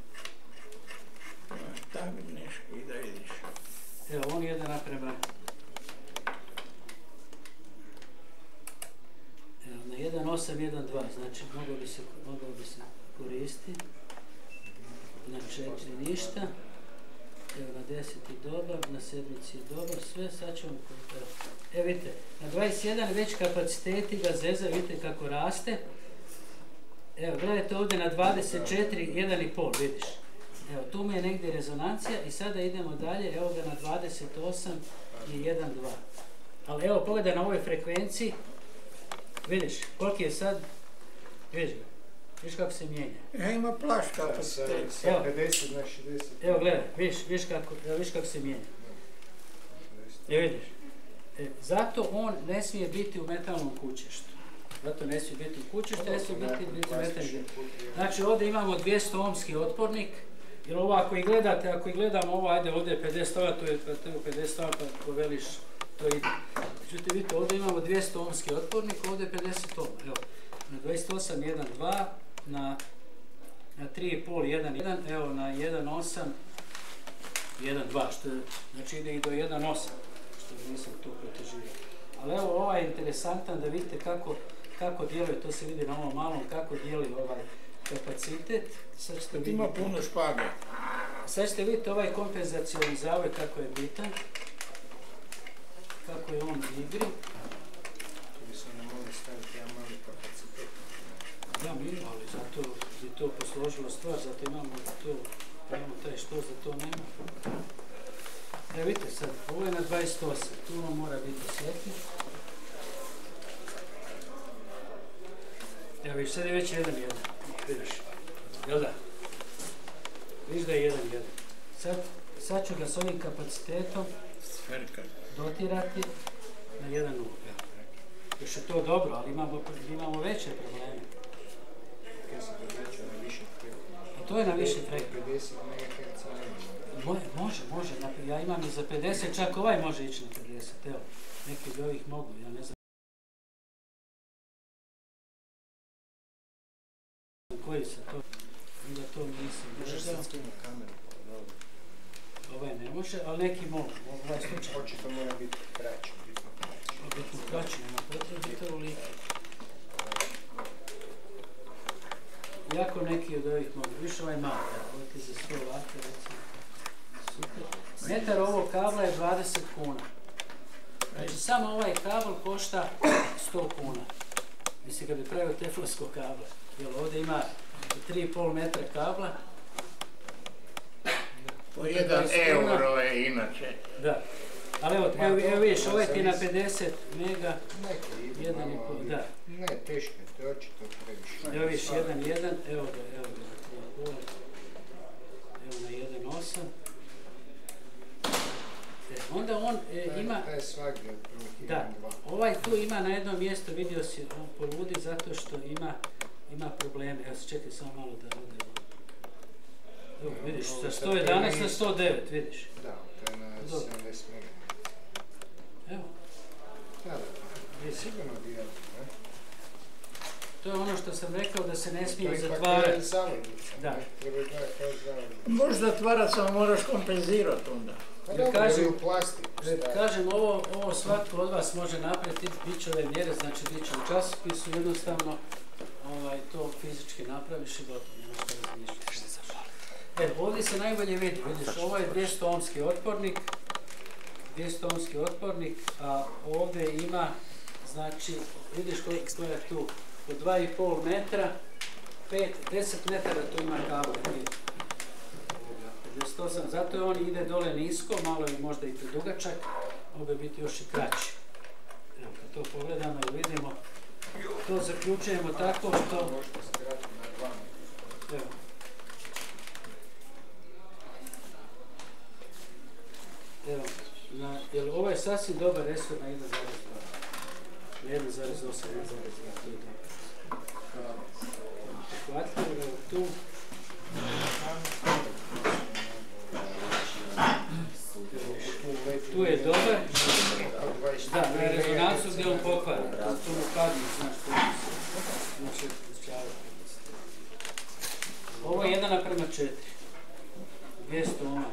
Evo, on je 1:1. Evo, na 1.8, 1.2, znači mogao bi se koristiti. Na 4 ništa. Evo, na 10 je dobar, na 7 je dobar, sve, sad ćemo koristiti. Evo vidite, na 21 već kapaciteti ga zeza, vidite kako raste. Evo, gledajte ovdje na 24, 1,5, vidiš. Evo, tu mi je negdje rezonancija i sada idemo dalje, evo ga na 28 i 1,2. Ali evo, pogledaj na ovoj frekvenciji, vidiš, koliki je sad, vidiš kako se mijenja. Ima plaš kapacitet. Evo, 50 na 60. Evo, gledaj, vidiš kako se mijenja. Evo, vidiš. Zato on ne smije biti u metalnom kućištu. Zato ne smije biti u kućištu, ne smije biti metalni. Znači, ovdje imamo 200 ohmski otpornik. Jer ovo ako i gledate, ako i gledamo ovo, ajde ovdje je 50 ohma, to je 50 ohma, pa ako veliš, to ide. Međutim, vidite, ovdje imamo 200 ohmski otpornik, ovdje je 50 ohma. Evo, na 28, 1,2, na 3,5, 1,1, evo na 1,8, 1,2, što je, znači ide i do 1,8, što nisam tu proteživao. Ali evo, ovaj je interesantan da vidite kako djeluje, to se vidi na ovom malom, kako djeluje ovaj kapacitet. Sad ćete vidjeti, ima puno špage. Sad ćete vidjeti ovaj kompenzacioni zavoj kako je bitan, kako je on u igri. Tu bi se ne mogli staviti jedan mali kapacitet. Da, mi, ali zato bi to posložilo stvar, zato imamo taj što za to nema. Evo vidite sad, ovo je na 28, tu vam mora biti osjetljiv. Evo viš, sad je već 1,1, vidiš, jel da? Viš da je 1,1. Sad ću ga s ovim kapacitetom dotirati na 1,0. Još je to dobro, ali imamo veće probleme. A to je na više frekvencije. Može, ja imam i za 50, čak ovaj može ići na 50, evo, neki od ovih mogu, ja ne znam koji se to, onda to nisam držao. Ovaj ne može, ali neki mogu, ovaj slučaj. Očito mora biti kraći. Biti kraći, nema potrebi, to ulike. Iako neki od ovih mogu, više ovaj malo, ovo ti za 100 vata, recimo. Super. Metar ovog kabla je 20 kuna. Znači samo ovaj kabel košta 100 kuna. Mislim kad bi pravio teflonskog kabla. Jer ovdje ima 3,5 metra kabla. Po 1 euro je inače. Da. Ali evo vidiš, ovaj ti je na 50 mega, 1,5, da. Ne, teško, to je očito previše. Evo vidiš, 1,1, evo ga na 3,5, evo na 1,8. Onda on ima... Taj svagdje otprilike 1,2. Da, ovaj tu ima na jednom mjestu, vidio si, on poludi zato što ima probleme. Evo se čekaj samo malo da ode. Evo vidiš, sa 111 na 109, vidiš. Da, to je na 70 mega. Evo. Da, je sigurno dijelo, ne? To je ono što sam rekao da se ne smije zatvarati. To je ipak zavodnica, da. Ne? Treba gledati kao zavodnica. Možeš zatvarati, samo moraš kompenzirati onda. Pa dobro, ili u plastiku. Kažem, ovo svatko od vas može napraviti, bit će ove mjere, znači bit će u časopisu, jednostavno to fizički napraviš i gotovo, nema što razmišljati. Ovdje se najbolje vidi, vidiš, ovo je 200 ohmski otpornik, 200 ohmski otpornik, a ovdje ima, znači, vidiš koliko je tu, od 2,5 metra, 10 metara tu ima kabel. Zato on ide dole nisko, malo je možda i predugačak, mogu biti još i kraći. Evo, kad to pogledamo i vidimo, to zaključujemo tako što... Možete skratiti na 2 metra. Evo. Evo, jer ovo je sasvim dobar resor na 1,2. Na 1,8, 1,2, to je dobro. Prihvatljivo, evo tu. Tu je dobar. Da, na rezonancu gdje on pokvari. Tu mu padne, znaš, tu će izčavati. Ovo je 1:4. 200 ohma.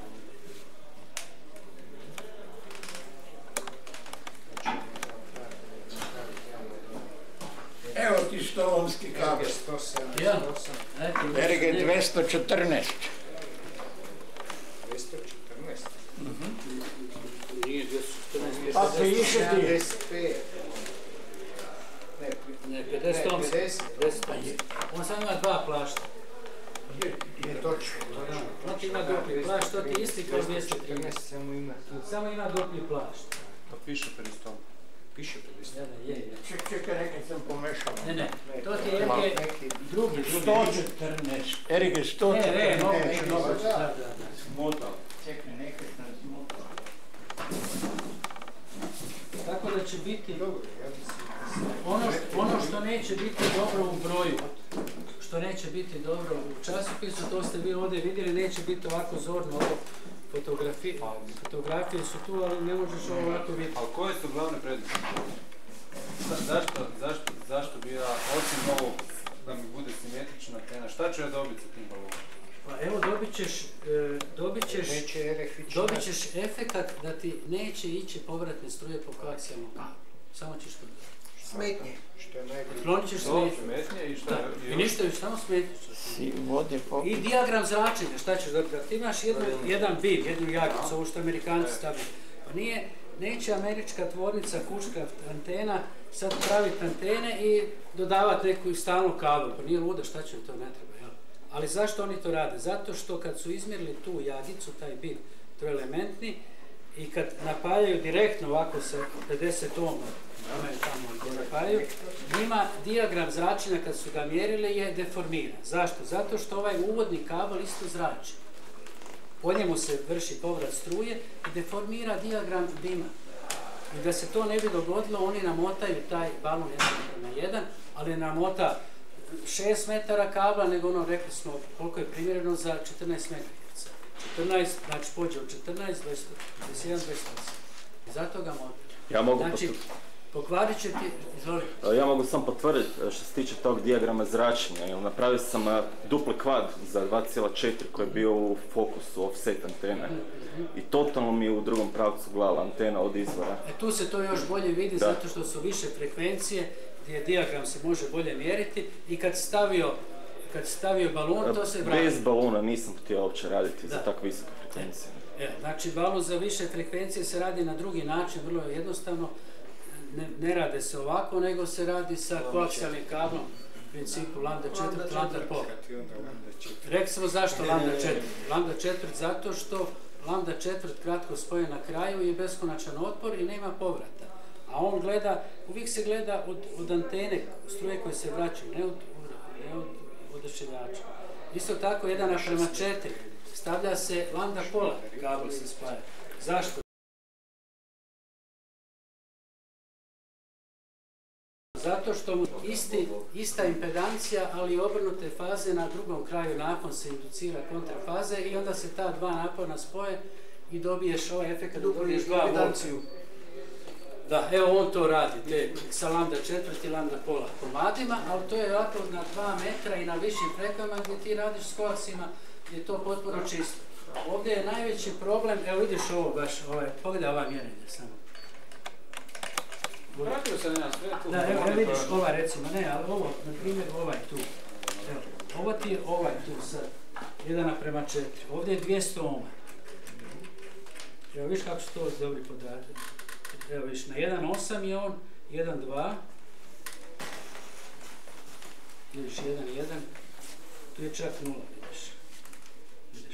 Evo ti 100 ohmski kabel. RG 214. 214? Nije 214. Pa piše ti. 75. Ne, 50 ohmski. 50. On samo ima 2 plašta. Je točno. On ti ima dupli plašt, to ti isti kao 213. Samo ima dupli plašt. To piše 500. Piše 50. Je. Čekaj, nekaj sam pomešao. Ne, to ti je drugi. 114. RG 114. Ne, da. Smotao. Čekaj, nekaj sam smotao. Tako da će biti ono što neće biti dobro u broju, što neće biti dobro u časopisu, to ste vi ovdje vidjeli, neće biti ovako zorno ovo. Fotografije su tu, ali ne možeš ovo ovako vidjeti. Ali koje su glavne prednosti? Zašto bi ja, osim ovog, da mi bude simetrična antena, šta ću ja dobiti sa tim balonom? Pa evo dobit ćeš efekat da ti neće ići povratne struje po koaksijalnom kablu. Samo ćeš to dobiti. Smetnje. Što je najbolje. Klonit ćeš smetnje i šta? I ništa, još samo smetnje. I dijagram zračenja, šta ćeš dobiti? Ti imaš jedan bil, jednu jagicu, ovo što Amerikanci stavljaju. Pa neće američka tvornica kuška antena sad praviti antene i dodavati neku stalnu kablu. Pa nije luda, šta će to, ne treba, jel? Ali zašto oni to rade? Zato što kad su izmjerili tu jagicu, taj bil troelementni, i kad napaljaju direktno ovako sa 50 ohma, tamo gdje napaljaju, njima dijagram zračenja kad su ga mjerili je deformiran. Zašto? Zato što ovaj uvodni kabel isto zrači. Po njemu se vrši povrat struje i deformira dijagram dima. I da se to ne bi dogodilo, oni namotaju taj balon 1:1, ali namota 6 metara kabla, nego ono rekli smo koliko je primjereno za 14 metrica. 14, znači pođe od 14, 21, 28. I zato ga motaju. Ja mogu pokvarit će ti, izvoli. Ja mogu sam potvrditi što se tiče tog dijagrama zračenja. Napravio sam dupli kvad za 2,4 koji je bio u fokusu offset antene. I totalno mi je u drugom pravcu gledala antena od izvora. Tu se to još bolje vidi zato što su više frekvencije gdje dijagram se može bolje mjeriti i kad stavio kad stavio balon, to se vrati. Bez balona nisam htio uopće raditi za tako visoke frekvencije. Znači, balon za više frekvencije se radi na drugi način, vrlo jednostavno. Ne rade se ovako, nego se radi sa koaksijalnim kablom, u principu lambda 4, lambda pol. Rekli smo zašto lambda 4? Lambda 4 zato što lambda 4 kratko spoje na kraju je beskonačan otpor i nema povrata. A on gleda, uvijek se gleda od antene struje koje se vraćaju, ne od odašiljača. Isto tako 1:4 stavlja se lambda pola, kabel se spaja. Zašto? Zato što mu ista impedancija, ali obrnute faze na drugom kraju napon se inducira kontrafaze i onda se ta dva napona spoje i dobiješ ovaj efekt da dobiješ 2 volta. Da, evo on to radi, sa lambda 4 i lambda pola komadima, ali to je ovako na 2 metra i na višim frekama gdje ti radiš s koaksima, gdje je to potpuno čisto. Ovdje je najveći problem, evo vidiš ovo baš, pogledaj ova mjerenja samo. Vratio se na sve tu. Da, evo vidiš ova recimo, ne, ali ovo, na primjer ovaj tu. Evo, ovo ti je ovaj tu sad, 1:4. Ovdje je 200 ohma. Evo vidiš kako su to dobri podatak. Evo vidiš, na 1.8 je on, 1.2. Vidiš, 1.1. Tu je čak 0, vidiš.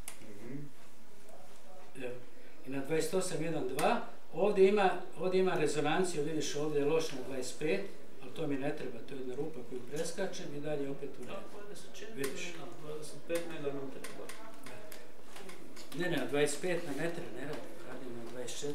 Evo, i na 28, 1.2. Ovdje ima rezonanciju, vidiš ovdje je loš na 25, ali to mi ne treba, to je jedna rupa koju preskačem i dalje opet u redu. Vidiš? 25 mega nam treba. Ne, na 25 na metre ne radim na 24,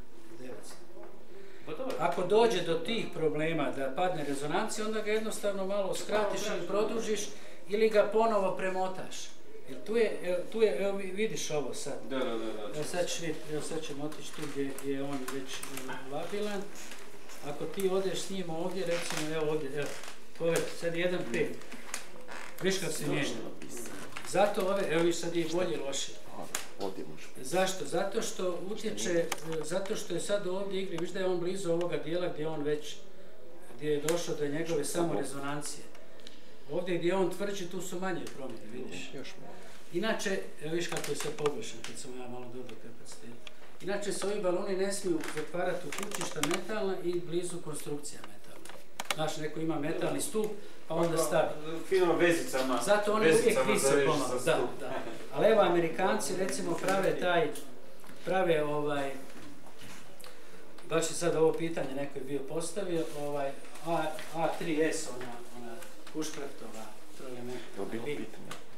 9. Ako dođe do tih problema da padne rezonancija, onda ga jednostavno malo skratiš ili produžiš ili ga ponovo premotaš. Jer tu je, evo vidiš ovo sad. Da. Evo sad ćemo otići tu gdje je on već labilan. Ako ti odeš s njim ovdje, recimo evo ovdje, evo, pogledaj, sad je 1.5. Viš kako se mijenja. Zato ove, evo viš sad je bolje lošije. Zašto? Zato što utječe, zato što je sad ovdje igri, viš da je on blizu ovoga dijela gdje je došao do njegove samorezonancije. Ovdje gdje je on tvrđi, tu su manje promjene, vidiš. Inače, evo viš kako je sve poboljšan, kad sam ja malo dobro kapacitet. Inače se ovi baloni ne smiju zatvarati u kućišta metalna i blizu konstrukcija metalna. Znaš, neko ima metalni stup, pa onda stavi. Fino vezicama. Zato oni uvijek vise pomalo, da. Ali evo, Amerikanci recimo prave baš je sad ovo pitanje neko je bio postavio, A3S, ona Kuškraftova troelement.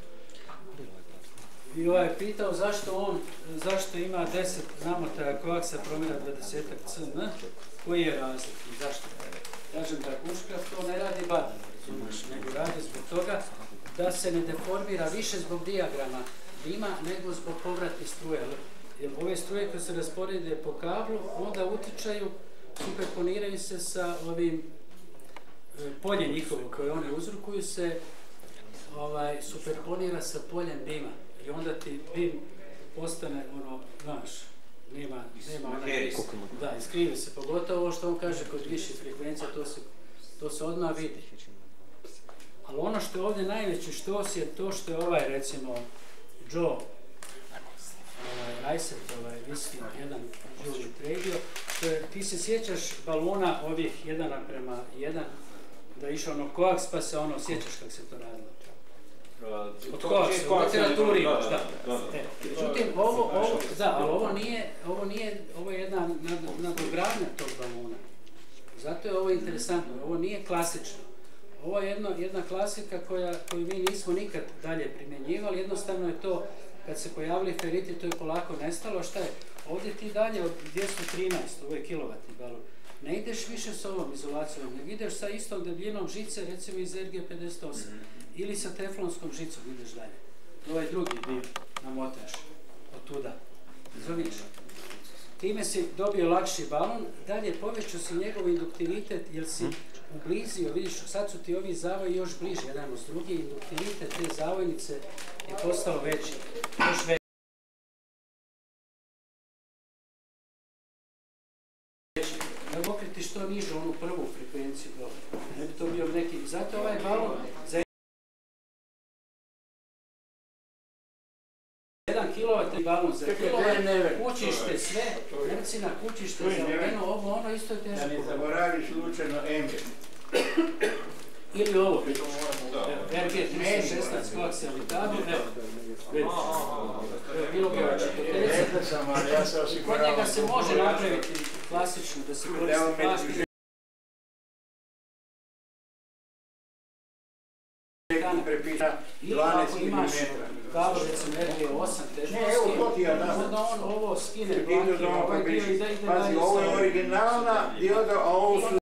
I ovaj je pitao zašto ima 10 namotaja koaksa promjera 20-ak cm, koji je razlik i zašto? Kažem da Kuškraft to ne radi badano, nego radi zbog toga da se ne deformira više zbog dijagrama dima nego zbog povratnih struje. Jer ove struje koje se rasporede po kablu onda utičaju, superponiraju se sa ovim polje njihovo koje one uzrokuju se superponira sa poljem bima i onda ti bim postane znaš, nema da, iskrivi se, pogotovo ovo što on kaže kod viših frekvencija, to se odmah vidi. Ali ono što je ovdje najveći štos je to što je recimo Joe Rajset, Whisky 1 Julie tradio, ti se sjećaš balona ovih 1:1, da je išao koaks pa se sjećaš kako se to radilo? Od koaksa, u literaturi, da. Međutim, ovo je jedna nadogradnja tog balona. Zato je ovo interesantno, ovo nije klasično. Ovo je jedna klasika koju mi nismo nikad dalje primjenjivali, jednostavno je to, kad se pojavili feriti, to je polako nestalo. Šta je? Ovdje ti dalje od 213, ovo je kilovatni balon, ne ideš više s ovom izolacijom, nego ideš sa istom debljinom žice, recimo iz RG58, ili sa teflonskom žicom ideš dalje. Ovaj drugi dio namotaš od tuda. Razumiješ? Time si dobio lakši balon, dalje povećao si njegov induktivitet jer si ublizio, vidiš, sad su ti ovi zavoji još bliži jedan uz drugi, induktivitet te zavojnice je postao veći, još veći. Da okriti što nižu onu prvu frekvenciju, ne bi to bio neki, zato ovaj balon kW balon za kilovat, kućište sve, Nemci na kućište za ono isto je teško. Da ne zaboraviš slučajno Ember. Ili ovo, RG 316 koaksijalni kabel, evo, bilo bi 40. Kod njega se može napraviti klasično, da se koristi plastik. Ili ako imaš kabel, recimo RG8 težnosti, onda on ovo skine blanki, ovaj dio ide dalje. Pazi, ovo je originalna dioda, a ovo su